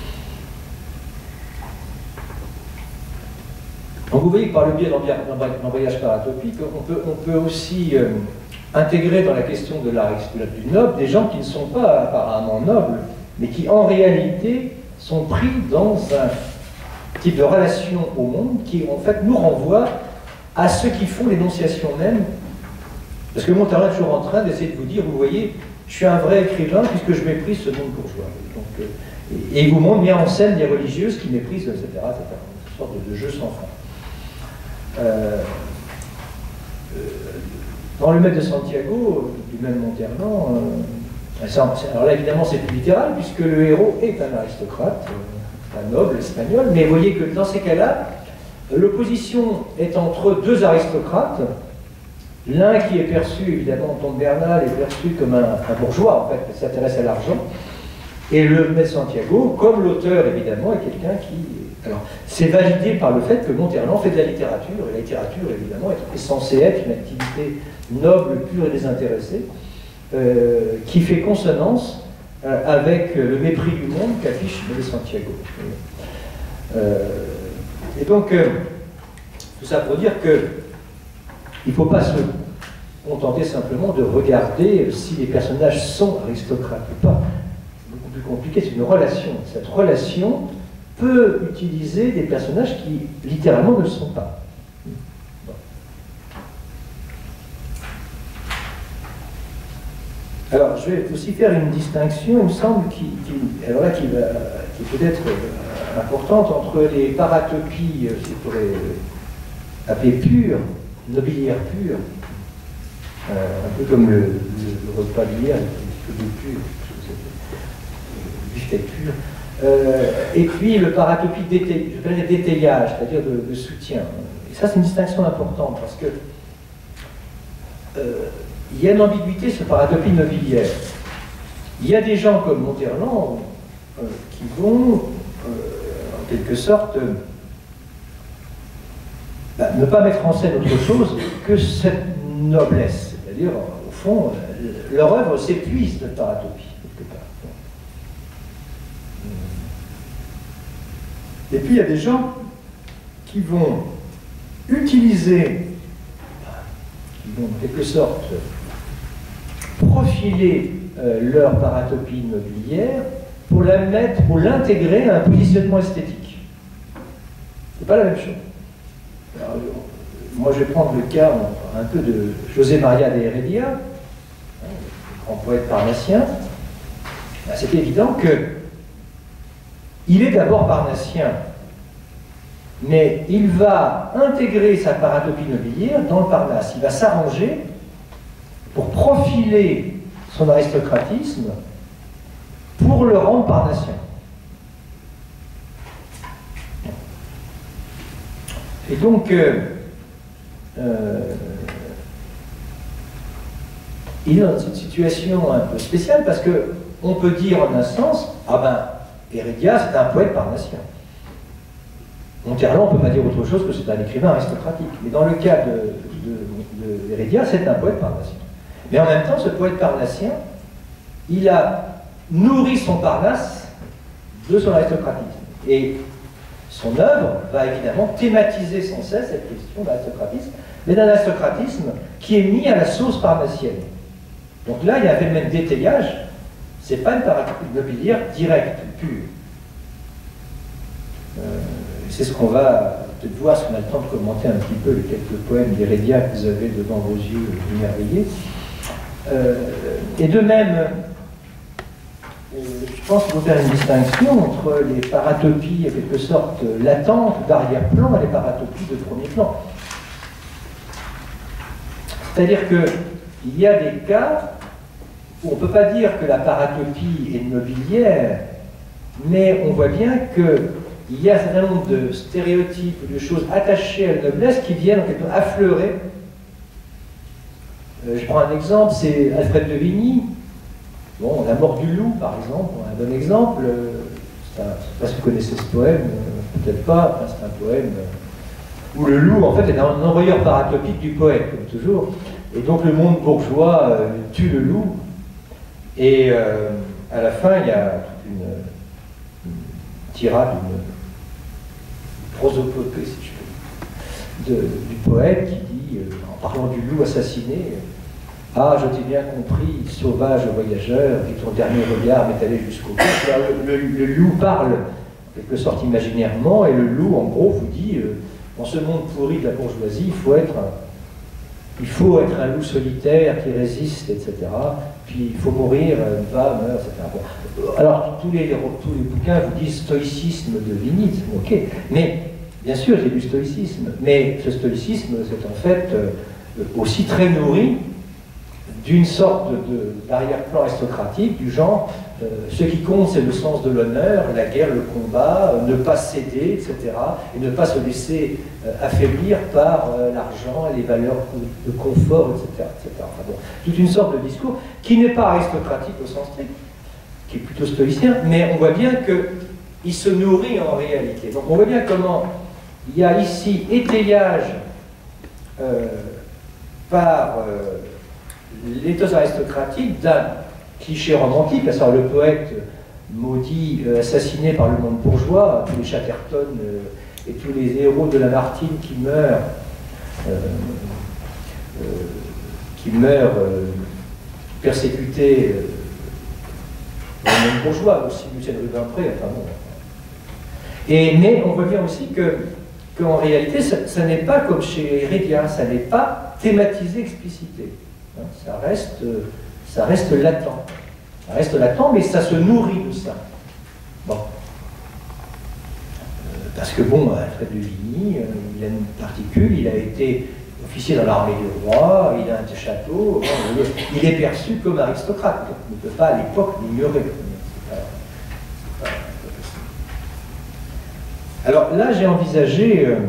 Donc vous voyez que par le biais d'un voyage paratopique, on peut, on peut aussi euh, intégrer dans la question de l'art du noble des gens qui ne sont pas apparemment nobles, mais qui en réalité sont pris dans un type de relation au monde qui en fait nous renvoie à ceux qui font l'énonciation même. Parce que Monterland est toujours en train d'essayer de vous dire, vous voyez, je suis un vrai écrivain puisque je méprise ce monde bourgeois. Donc, euh, et il vous montre bien en scène des religieuses qui méprisent, et cetera, et cetera. Une sorte de, de jeu sans fin. Euh, euh, dans le Maître de Santiago, du même Monterland, euh, alors là évidemment c'est plus littéral puisque le héros est un aristocrate, euh, un noble espagnol, mais vous voyez que dans ces cas-là, l'opposition est entre deux aristocrates, l'un qui est perçu, évidemment, Tom Bernal est perçu comme un, un bourgeois, en fait, qui s'intéresse à l'argent, et le Maître Santiago, comme l'auteur, évidemment, est quelqu'un qui... Alors, c'est validé par le fait que Monterland fait de la littérature, et la littérature, évidemment, est, est censée être une activité noble, pure et désintéressée, euh, qui fait consonance euh, avec le mépris du monde qu'affiche Maître Santiago. Euh, et donc, euh, tout ça pour dire que il ne faut pas se contenter simplement de regarder si les personnages sont aristocrates ou pas. C'est beaucoup plus compliqué, c'est une relation. Cette relation peut utiliser des personnages qui, littéralement, ne le sont pas. Bon. Alors, je vais aussi faire une distinction, il me semble, qui, qui, alors là, qui, va, qui peut être importante entre les paratopies, c'est pour les appeler pures, nobiliaire pur, euh, un peu comme le, le, le repas d'hier, le peu de pur, le bifteck pur, euh, et puis le paratopique d'étayage, c'est-à-dire de, de soutien. Et ça, c'est une distinction importante, parce que euh, il y a une ambiguïté sur paratopie nobiliaire. Il y a des gens comme Monterland euh, qui vont, euh, en quelque sorte, bah, ne pas mettre en scène autre chose que cette noblesse. C'est-à-dire, au fond, leur œuvre s'épuise de paratopie, quelque part. Et puis, il y a des gens qui vont utiliser, qui vont en quelque sorte profiler euh, leur paratopie nobiliaire pour la mettre, pour l'intégrer à un positionnement esthétique. C'est pas la même chose. Alors, moi, je vais prendre le cas un peu de José María de Heredia, le grand poète parnassien. C'est évident que il est d'abord parnassien, mais il va intégrer sa paratopie nobiliaire dans le Parnasse. Il va s'arranger pour profiler son aristocratisme pour le rendre parnassien. Et donc, euh, euh, il est dans cette situation un peu spéciale parce qu'on peut dire en un sens, ah ben, Heredia c'est un poète parnassien. Monterland, on ne peut pas dire autre chose que c'est un écrivain aristocratique. Mais dans le cas de, de, de Heredia, c'est un poète parnassien. Mais en même temps, ce poète parnassien il a nourri son Parnasse de son aristocratisme. Et son œuvre va évidemment thématiser sans cesse cette question d'aristocratisme, mais d'un aristocratisme qui est mis à la sauce parnassienne. Donc là, il y a un phénomène d'étayage, c'est pas une paracopie immobilière directe, pure. Euh, c'est ce qu'on va peut-être voir, si on a le temps de commenter un petit peu les quelques poèmes d'Hérédia que vous avez devant vos yeux émerveillés. Euh, et de même, euh, je pense qu'il faut faire une distinction entre les paratopies, en quelque sorte, latentes d'arrière-plan et les paratopies de premier plan. C'est-à-dire qu'il y a des cas où on ne peut pas dire que la paratopie est mobilière, mais on voit bien qu'il y a un certain nombre de stéréotypes, de choses attachées à la noblesse qui viennent en quelque sorte affleurer. Euh, je prends un exemple, c'est Alfred de Vigny. Bon, La mort du loup, par exemple, un bon exemple. Euh, un, je ne sais pas si vous connaissez ce poème, euh, peut-être pas, enfin, c'est un poème euh, où le loup, en fait, est un envoyeur paratopique du poète, comme toujours. Et donc le monde bourgeois euh, tue le loup. Et euh, à la fin, il y a toute une, une tirade, une prosopopée, si je peux, de, du poète qui dit, euh, en parlant du loup assassiné, « Ah, je t'ai bien compris, sauvage voyageur, et ton dernier regard m'est allé jusqu'au bout. » le, le, le loup parle, en quelque sorte imaginairement, et le loup, en gros, vous dit, euh, dans ce monde pourri de la bourgeoisie, il faut être un, il faut être un loup solitaire qui résiste, et cetera. Puis il faut mourir, va, meurt, et cetera. Bon. Alors, tous les, tous les bouquins vous disent stoïcisme de Vigny, ok. Mais, bien sûr, j'ai lu stoïcisme. Mais ce stoïcisme, c'est en fait euh, aussi très nourri d'une sorte d'arrière-plan aristocratique, du genre, euh, ce qui compte, c'est le sens de l'honneur, la guerre, le combat, euh, ne pas céder, et cetera. Et ne pas se laisser euh, affaiblir par euh, l'argent et les valeurs de confort, et cetera et cetera. Enfin, bon, toute une sorte de discours qui n'est pas aristocratique au sens strict, qui est plutôt stoïcien, mais on voit bien qu'il se nourrit en réalité. Donc on voit bien comment il y a ici étayage euh, par... Euh, l'éthos aristocratique d'un cliché romantique, à savoir le poète maudit, euh, assassiné par le monde bourgeois, tous les Chatterton euh, et tous les héros de Lamartine qui meurent, euh, euh, qui meurent euh, persécutés euh, dans le monde bourgeois, aussi Lucien Rubempré, enfin bon. Et, mais on voit bien aussi que qu'en réalité, ça, ça n'est pas comme chez Hérédia, ça n'est pas thématisé, explicité. Ça reste, ça reste latent. Ça reste latent, mais ça se nourrit de ça. Bon. Euh, parce que, bon, Alfred de Vigny, euh, il a une particule, il a été officier dans l'armée du roi, il a un château, bon, il est perçu comme aristocrate. Donc on ne peut pas à l'époque l'ignorer. Alors là, j'ai envisagé euh,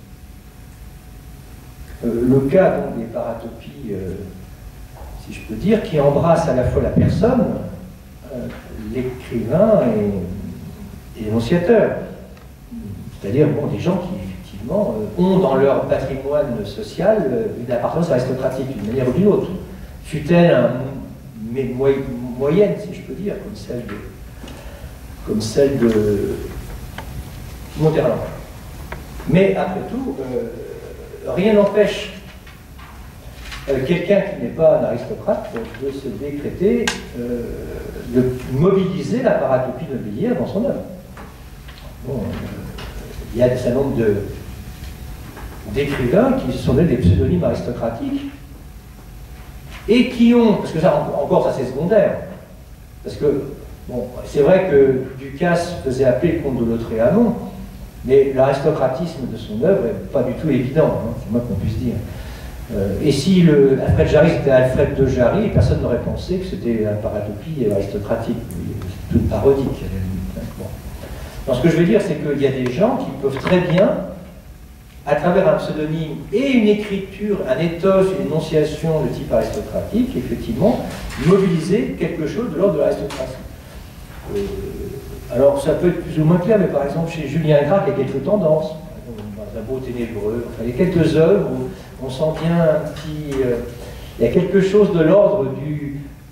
euh, le cas donc, des paratopies. Euh, si je peux dire, qui embrasse à la fois la personne, euh, l'écrivain et, et l'énonciateur. C'est-à-dire bon, des gens qui, effectivement, euh, ont dans leur patrimoine social euh, une appartenance aristocratique, d'une manière ou d'une autre. Fut-elle un, mais moy, moyenne, si je peux dire, comme celle de, comme celle de Monterland. Mais après tout, euh, rien n'empêche Euh, quelqu'un qui n'est pas un aristocrate de se décréter, euh, de mobiliser la paratopie mobilière dans son œuvre. Bon, euh, il y a un certain nombre d'écrivains qui se sont donnés des pseudonymes aristocratiques et qui ont, parce que ça encore ça c'est secondaire, parce que bon, c'est vrai que Ducasse faisait appeler le comte de Lautréamont, mais l'aristocratisme de son œuvre n'est pas du tout évident, hein, c'est moins qu'on puisse dire. Euh, et si le, Alfred Jarry c'était Alfred de Jarry, personne n'aurait pensé que c'était un paratopie aristocratique. C'est toute parodique. Bon. Donc, ce que je veux dire, c'est qu'il y a des gens qui peuvent très bien, à travers un pseudonyme et une écriture, un ethos, une énonciation de type aristocratique, effectivement, mobiliser quelque chose de l'ordre de l'aristocratie. Euh, alors, ça peut être plus ou moins clair, mais par exemple, chez Julien Gracq, il y a quelques tendances. Dans un beau ténébreux, enfin, il y a quelques œuvres où on sent bien un petit... Euh, il y a quelque chose de l'ordre du,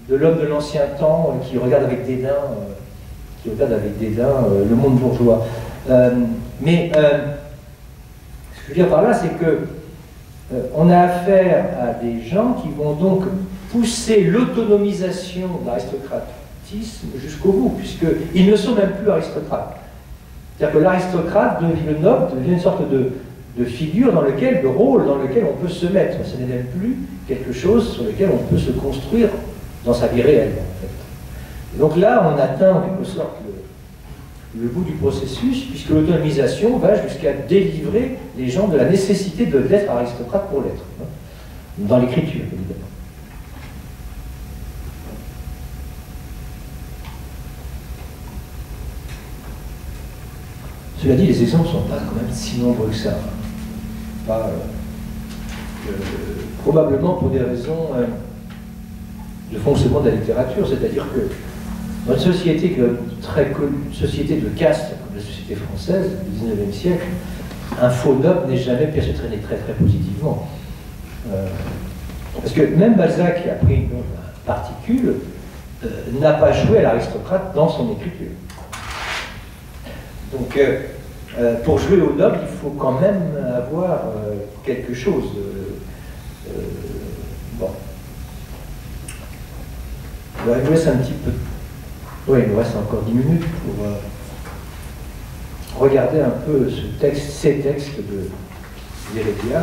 de l'homme de l'ancien temps euh, qui regarde avec dédain, euh, qui regarde avec dédain euh, le monde bourgeois. Euh, mais euh, ce que je veux dire par là, c'est que euh, on a affaire à des gens qui vont donc pousser l'autonomisation de l'aristocratisme jusqu'au bout, puisqu'ils ne sont même plus aristocrates. C'est-à-dire que l'aristocrate, le noble, devient une sorte de, de figure dans lequel, de rôle dans lequel on peut se mettre. Ce n'est même plus quelque chose sur lequel on peut se construire dans sa vie réelle, en fait. Et donc là, on atteint en quelque sorte le, le bout du processus, puisque l'autonomisation va jusqu'à délivrer les gens de la nécessité d'être aristocrate pour l'être, hein, dans l'écriture, évidemment. Cela dit, les exemples ne sont pas quand même si nombreux que ça. Pas, euh, euh, probablement pour des raisons euh, de fonctionnement de la littérature, c'est-à-dire que dans une société, que, très connue, une société de caste, comme la société française du dix-neuvième siècle, un faux noble n'est jamais perçu très très positivement. Euh, parce que même Balzac, qui a pris une particule, euh, n'a pas joué à l'aristocrate dans son écriture. Donc, euh, euh, pour jouer au noble, il faut quand même avoir euh, quelque chose. Euh, euh, bon. Alors, il nous reste un petit peu. Oui, il nous reste encore dix minutes pour euh, regarder un peu ce texte, ces textes de d'Hérédia.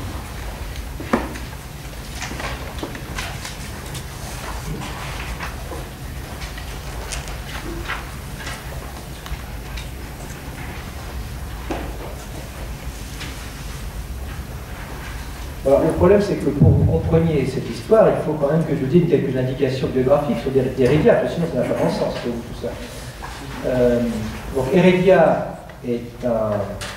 Alors, le problème, c'est que pour que vous compreniez cette histoire, il faut quand même que je vous donne quelques indications biographiques sur Hérédia, parce que sinon ça n'a pas grand sens, tout ça. Euh, donc, Hérédia est un...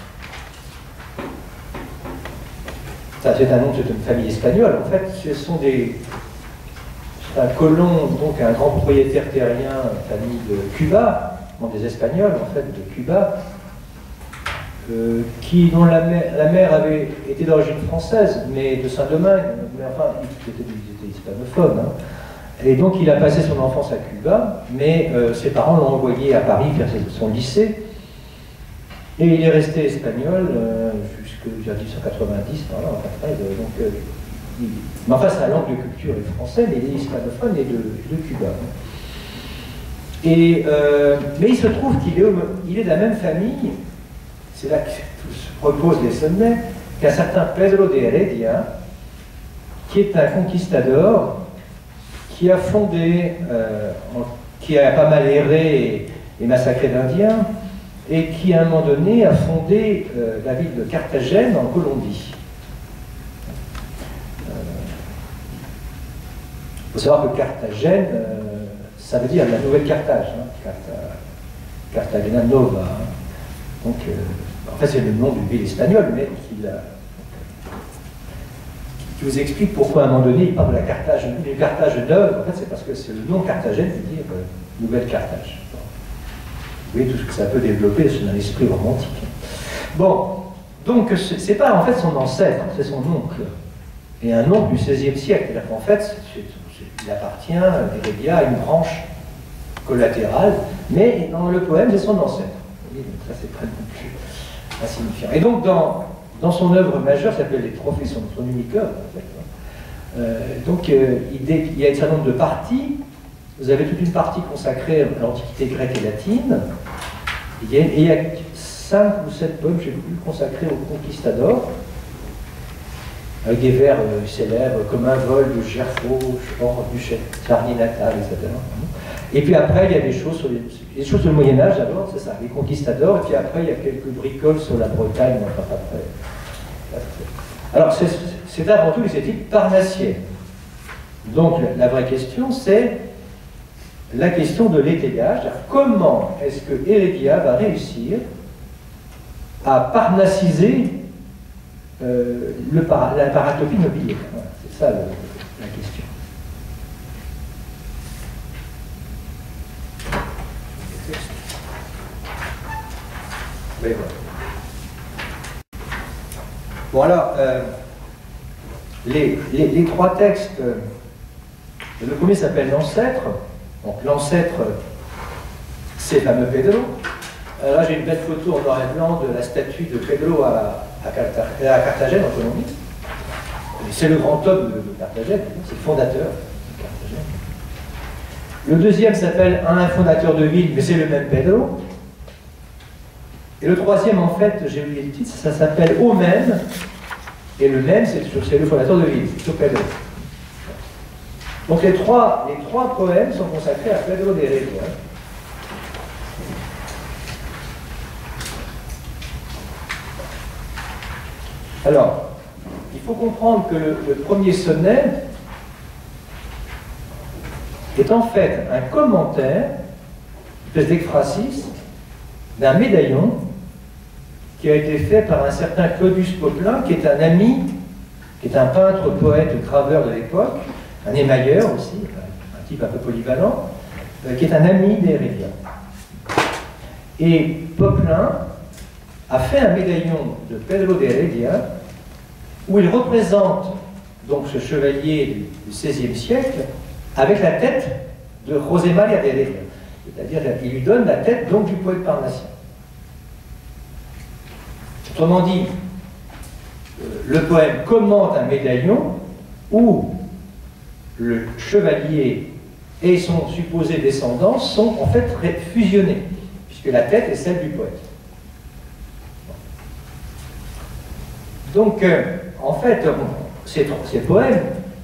C'est un nom, c'est une famille espagnole. En fait, ce sont des... C'est un colon, donc un grand propriétaire terrien, famille de Cuba, bon, des Espagnols, en fait, de Cuba, Euh, qui, dont la mère, la mère avait été d'origine française, mais de Saint-Domingue, mais enfin, il était, il était hispanophone. Hein. Et donc, il a passé son enfance à Cuba, mais euh, ses parents l'ont envoyé à Paris faire son lycée. Et il est resté espagnol euh, jusqu'en mille neuf cent quatre-vingt-dix, par là, en quatre-vingt-treize. Donc, euh, il, mais enfin, sa langue de culture est française, mais il est hispanophone et de, de Cuba. Et, euh, mais il se trouve qu'il est, il est de la même famille. C'est là que se reposent les sommets, qu'un certain Pedro de Heredia, qui est un conquistador, qui a fondé, euh, en, qui a pas mal erré et, et massacré d'Indiens, et qui à un moment donné a fondé euh, la ville de Carthagène en Colombie. Il euh, faut savoir que Carthagène, euh, ça veut dire la nouvelle Carthage, hein, Cartha, Cartagena Nova. Hein. Donc, euh, en fait, c'est le nom d'une ville espagnole, mais qui, a, qui vous explique pourquoi à un moment donné il parle de la Carthage, une Carthage neuve. En fait, c'est parce que c'est le nom Carthagène qui veut dire euh, nouvelle Carthage. Vous voyez tout ce que ça peut développer, c'est un esprit romantique. Bon, donc c'est pas en fait son ancêtre, c'est son oncle. Et un oncle du seizième siècle. C'est-à-dire qu'en fait, c'est, c'est, il appartient, Hérédia, à une branche collatérale, mais dans le poème, c'est son ancêtre. Donc ça, c'est très plus insignifiant. Et donc, dans, dans son œuvre majeure, ça s'appelle Les Trophées, son, son unique œuvre, en fait. Euh, donc, euh, il, il y a un certain nombre de parties. Vous avez toute une partie consacrée à l'Antiquité grecque et latine. Et il y a, et il y a cinq ou sept poèmes, je ne sais plus, consacrés au conquistador, avec des vers euh, célèbres, comme un vol de Gerfo, du Charny natal, et cetera. Et puis après, il y a des choses sur les, les choses du Moyen-Âge, d'abord, c'est ça, les conquistadors, et puis après, il y a quelques bricoles sur la Bretagne, enfin après. Alors, c'est, c'est avant tout les éthiques parnassiennes. Donc, la vraie question, c'est la question de l'étayage. Comment est-ce que Hérédia va réussir à parnassiser euh, le para, la paratopie nobiliaire? Voilà, c'est ça le, la question. Oui, voilà. Bon alors, euh, les, les, les trois textes Le premier s'appelle l'ancêtre. Donc l'ancêtre, c'est le fameux Pedro. Alors là, j'ai une belle photo en noir et blanc de la statue de Pedro à, à, Cartagena, à Carthagène, en Colombie. C'est le grand homme de, de Carthagène, c'est le fondateur de Carthagène. Le deuxième s'appelle un fondateur de ville, mais c'est le même Pedro. Et le troisième, en fait, j'ai oublié le titre, ça s'appelle Au même. Et le même, c'est le fondateur de ville, c'est Pedro. Donc les trois, les trois poèmes sont consacrés à Pedro de Heredia. Alors, il faut comprendre que le, le premier sonnet est en fait un commentaire, une espèce d'ekphrasis, d'un médaillon qui a été fait par un certain Claudius Popelin, qui est un ami, qui est un peintre, poète, graveur de l'époque, un émailleur aussi, un type un peu polyvalent, euh, qui est un ami d'Heredia. Et Popelin a fait un médaillon de Pedro de Heredia où il représente donc ce chevalier du seizième siècle avec la tête de José María de Heredia. C'est-à-dire qu'il lui donne la tête donc du poète parnassien. Autrement dit, le poème commente un médaillon où le chevalier et son supposé descendant sont en fait fusionnés, puisque la tête est celle du poète. Donc, euh, en fait, ces, ces poèmes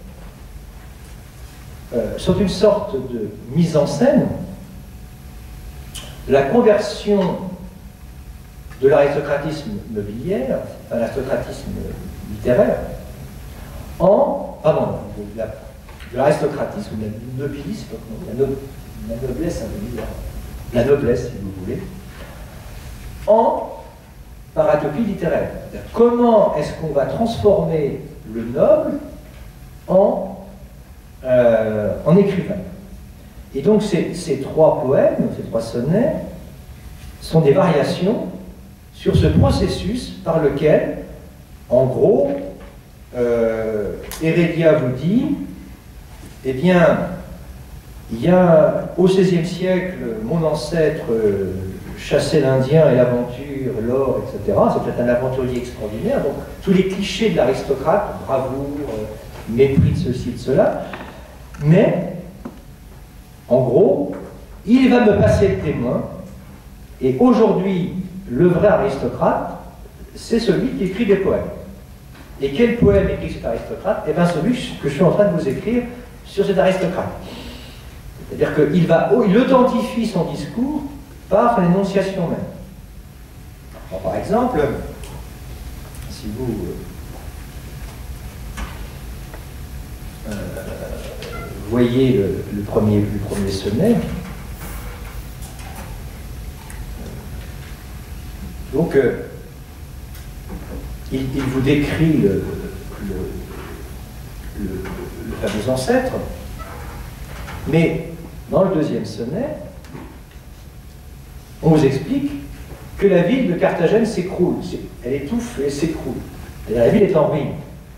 euh, sont une sorte de mise en scène de la conversion de l'aristocratisme nobiliaire, enfin l'aristocratisme littéraire, en, pardon, de la, de l'aristocratisme, ou de la nobilisme, la, no, la noblesse, la noblesse, si vous voulez, en paratopie littéraire. Comment est-ce qu'on va transformer le noble en, euh, en écrivain? Et donc ces, ces trois poèmes, ces trois sonnets, sont des variations sur ce processus par lequel, en gros, euh, Heredia vous dit, eh bien, il y a au seizième siècle, mon ancêtre euh, chassait l'Indien et l'aventure, l'or, et cetera. C'était un aventurier extraordinaire. Donc, tous les clichés de l'aristocrate, bravoure, euh, mépris de ceci, de cela. Mais, en gros, il va me passer le témoin. Et aujourd'hui, le vrai aristocrate, c'est celui qui écrit des poèmes. Et quel poème écrit cet aristocrate? Eh bien, celui que je suis en train de vous écrire sur cet aristocrate. C'est-à-dire qu'il va, oh, il authentifie son discours par l'énonciation même. Alors, par exemple, si vous euh, voyez le, le, premier, le premier sonnet, donc euh, il, il vous décrit le, le, le, le fameux ancêtre, mais dans le deuxième sonnet, on vous explique que la ville de Carthagène s'écroule. Elle étouffe et s'écroule. La ville est en ruine.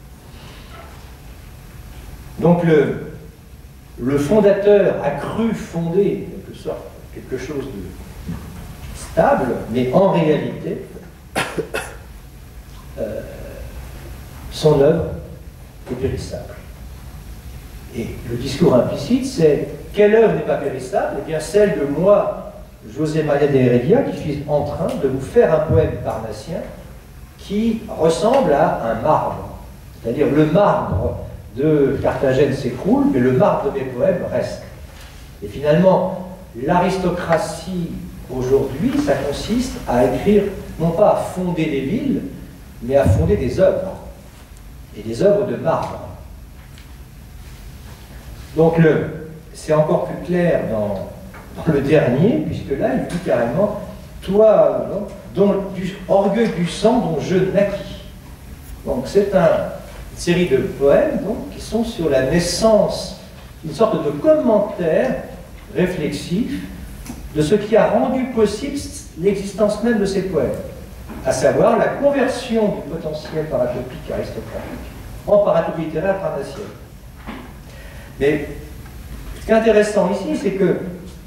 Donc le, le fondateur a cru fonder, en quelque sorte, quelque chose de stable, mais en réalité, euh, son œuvre est périssable. Et le discours implicite, c'est quelle œuvre n'est pas périssable? Eh bien, celle de moi, José María de Heredia, qui suis en train de vous faire un poème parnassien qui ressemble à un marbre. C'est-à-dire le marbre de Carthagène s'écroule, mais le marbre de mes poèmes reste. Et finalement, l'aristocratie aujourd'hui, ça consiste à écrire, non pas à fonder des villes, mais à fonder des œuvres, et des œuvres de marbre. Donc c'est encore plus clair dans, dans le dernier, puisque là, il dit carrément, toi, non, dont, du orgueil du sang dont je naquis. Donc c'est un, une série de poèmes donc, qui sont sur la naissance, une sorte de commentaire réflexif de ce qui a rendu possible l'existence même de ces poèmes, à savoir la conversion du potentiel paratopique aristocratique en paratopie littéraire parnassienne. Mais Ce qui est intéressant ici, c'est que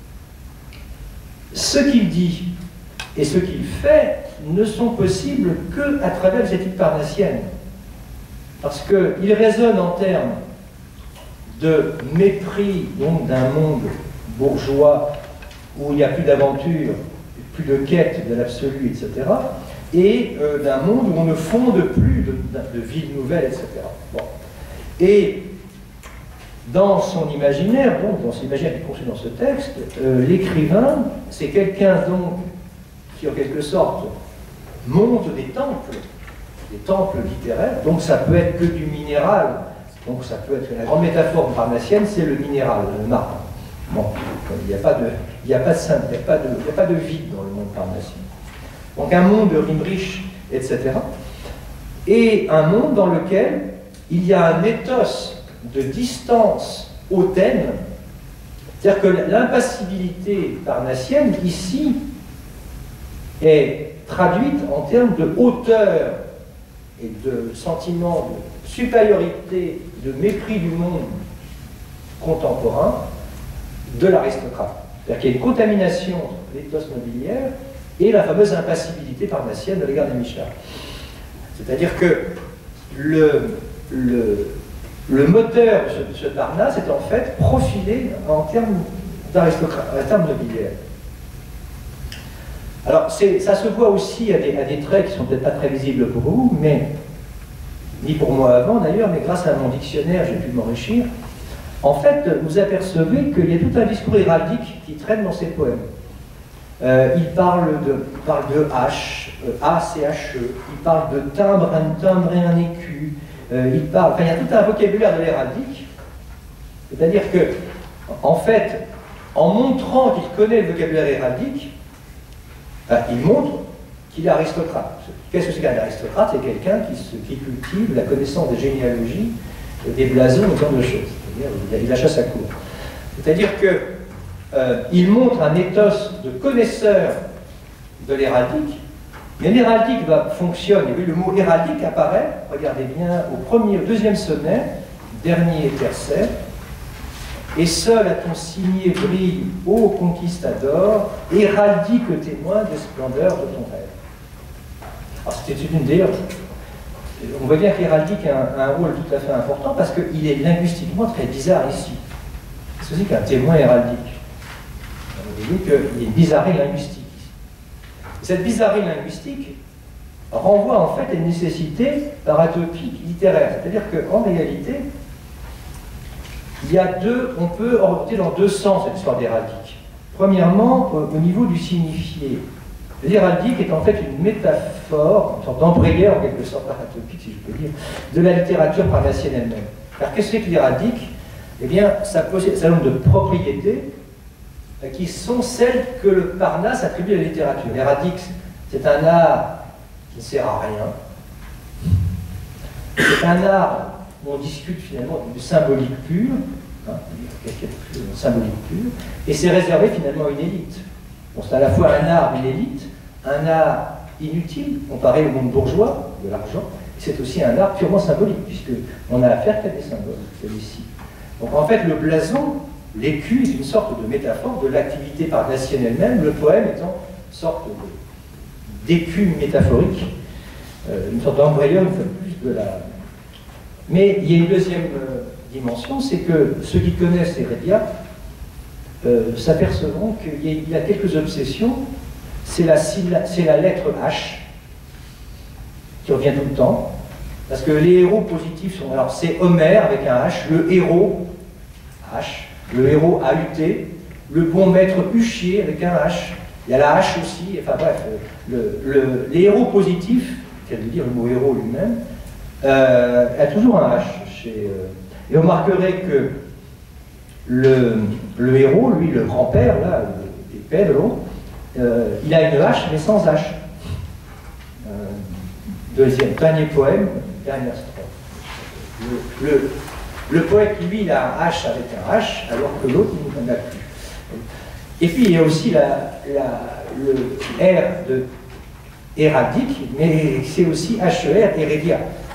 ce qu'il dit et ce qu'il fait ne sont possibles qu'à travers les études parnassiennes. Parce qu'il résonne en termes de mépris d'un monde bourgeois où il n'y a plus d'aventure, plus de quête de l'absolu, et cetera, et euh, d'un monde où on ne fonde plus de, de villes nouvelles, et cetera. Bon. Et dans son imaginaire, donc dans son imaginaire qui est conçu dans ce texte, euh, l'écrivain, c'est quelqu'un donc qui en quelque sorte monte des temples, des temples littéraires, donc ça peut être que du minéral, donc ça peut être, la grande métaphore parnassienne, c'est le minéral, le marbre. Bon, il n'y a pas de, il n'y a pas de simple, il n'y a pas de, il n'y a pas de vide dans le monde parnassien. Donc un monde de rimes riches, et cetera. Et un monde dans lequel il y a un ethos de distance hautaine, c'est-à-dire que l'impassibilité parnassienne, ici, est traduite en termes de hauteur et de sentiment de supériorité, de mépris du monde contemporain de l'aristocrate. C'est-à-dire qu'il y a une contamination entre l'éthos nobiliaire et la fameuse impassibilité parnassienne de l'égard des Michelin. C'est-à-dire que le, le, le moteur de ce, ce Parnasse est en fait profilé en termes d'aristocrate, en termes nobiliaires. Alors, ça se voit aussi à des, à des traits qui ne sont peut-être pas très visibles pour vous, mais ni pour moi avant d'ailleurs, mais grâce à mon dictionnaire, j'ai pu m'enrichir. En fait, vous apercevez qu'il y a tout un discours héraldique qui traîne dans ces poèmes. Euh, il parle de, il parle de H, euh, A C H E, il parle de timbre, un timbre et un écu, euh, il parle, enfin, il y a tout un vocabulaire de l'héraldique, c'est-à-dire que, en fait, en montrant qu'il connaît le vocabulaire héraldique, ben, il montre qu'il est aristocrate. Qu'est-ce que c'est qu'un aristocrate? C'est quelqu'un qui, qui cultive la connaissance des généalogies, des blasons, et ce genre de choses. C'est-à-dire, il a la chasse à cour. C'est-à-dire que Euh, il montre un ethos de connaisseur de l'héraldique, mais l'héraldique fonctionne, et oui, le mot héraldique apparaît, regardez bien, au premier, au deuxième sonnet, dernier tercet, et seul a-t-on signé brille, ô conquistador, héraldique témoin des splendeurs de ton rêve. Alors c'était une d'ailleurs, on voit bien que l'héraldique a un, un rôle tout à fait important parce qu'il est linguistiquement très bizarre ici. C'est aussi qu'un témoin héraldique. Vous voyez qu'il y a une bizarrerie linguistique. Cette bizarrerie linguistique renvoie en fait à une nécessité paratopique littéraire. C'est-à-dire qu'en réalité, il y a deux, on peut orienter dans deux sens cette histoire d'héraldique. Premièrement, au, au niveau du signifié. L'héraldique est en fait une métaphore, une sorte d'embrayeur en quelque sorte paratopique, si je peux dire, de la littérature parnassienne elle-même. Alors qu'est-ce que c'est que l'héraldique? Eh bien, ça possède un certain nombre de propriétés qui sont celles que le Parnasse attribue à la littérature. L'héraldique, c'est un art qui ne sert à rien. C'est un art où on discute finalement de symbolique pure, hein, symbolique pure, et c'est réservé finalement à une élite. Bon, c'est à la fois un art d'une élite, un art inutile, comparé au monde bourgeois, de l'argent, et c'est aussi un art purement symbolique, puisqu'on a affaire qu'à des symboles, celui-ci. Donc en fait, le blason, l'écu est une sorte de métaphore de l'activité parnassienne elle-même, le poème étant une sorte d'écu métaphorique, euh, une sorte d'embrayeur, une fois de plus, de la... Mais il y a une deuxième euh, dimension, c'est que ceux qui connaissent Heredia euh, s'apercevront qu'il y, y a quelques obsessions. C'est la, la lettre H qui revient tout le temps, parce que les héros positifs sont... Alors c'est Homère avec un H, le héros H, le héros A U T, le bon maître Huchier avec un H, il y a la H aussi, enfin bref, le, le, les héros positifs, quel veut dire le mot héros lui-même, euh, a toujours un H. Chez, euh, et on remarquerait que le, le héros, lui, le grand-père, là, le Pedro, euh, il a une H mais sans H. Euh, deuxième, dernier poème, dernière strophe. Le, le, Le poète, lui, il a un H avec un H, alors que l'autre, il n'en a plus. Et puis, il y a aussi la, la, le R de héraldique, mais c'est aussi H E R, Heredia.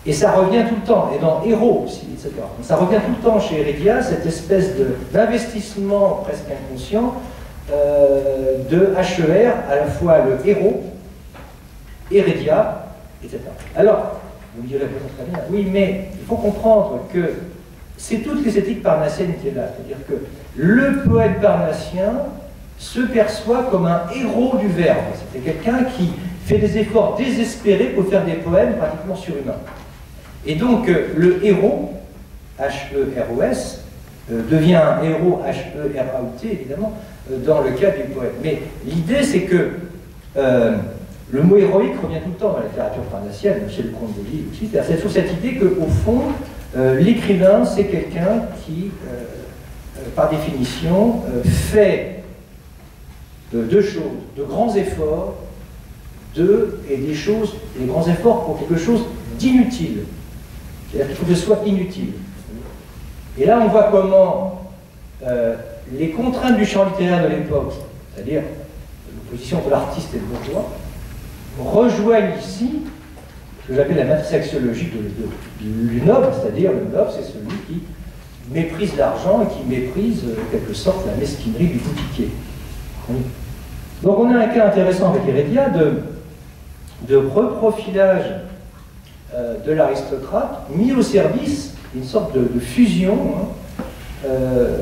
Et ça revient tout le temps, et dans Héros aussi, et cetera. Ça revient tout le temps chez Heredia, cette espèce d'investissement presque inconscient euh, de H E R, à la fois le héros, Heredia, et cetera. Alors, vous me direz très bien, oui, mais il faut comprendre que c'est toute l'esthétique parnassienne qui est là. C'est-à-dire que le poète parnassien se perçoit comme un héros du verbe. C'est quelqu'un qui fait des efforts désespérés pour faire des poèmes pratiquement surhumains. Et donc, le héros, H E R O S, euh, devient un héros, H E R A U T, évidemment, euh, dans le cas du poète. Mais l'idée, c'est que euh, le mot héroïque revient tout le temps dans la littérature parnassienne, chez le comte de Lille aussi. C'est toujours cette idée qu'au fond, euh, l'écrivain, c'est quelqu'un qui, euh, euh, par définition, euh, fait de deux choses, de grands efforts, de, et des choses, des grands efforts pour quelque chose d'inutile. C'est-à-dire qu'il faut que ce soit inutile. Et là, on voit comment euh, les contraintes du champ littéraire de l'époque, c'est-à-dire l'opposition entre l'artiste et le bourgeois, rejoignent ici ce que j'appelle la matrice axiologique de, de, du noble, c'est-à-dire le noble, c'est celui qui méprise l'argent et qui méprise, en quelque sorte, la mesquinerie du boutiquier. Donc on a un cas intéressant avec Heredia de, de reprofilage euh, de l'aristocrate mis au service d'une sorte de, de fusion hein, euh,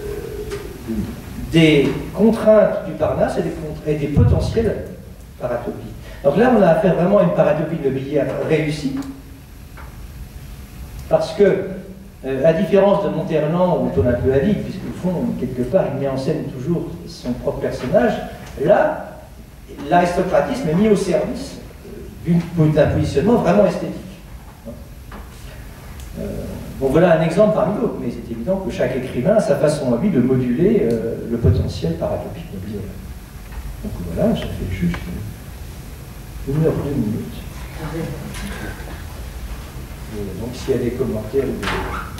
des contraintes du Parnasse et des, et des potentiels paratopies. Donc là, on a affaire vraiment à une paratopie immobilière réussie, parce que, euh, à différence de Monterland ou d'Olympio à vide, puisqu'au fond, quelque part, il met en scène toujours son propre personnage, là, l'aristocratisme est mis au service d'un positionnement vraiment esthétique. Euh, bon, voilà un exemple parmi d'autres, mais c'est évident que chaque écrivain a sa façon à lui de moduler euh, le potentiel paratopique immobilier. Donc voilà, ça fait juste une heure, deux minutes. Et donc s'il y a des commentaires...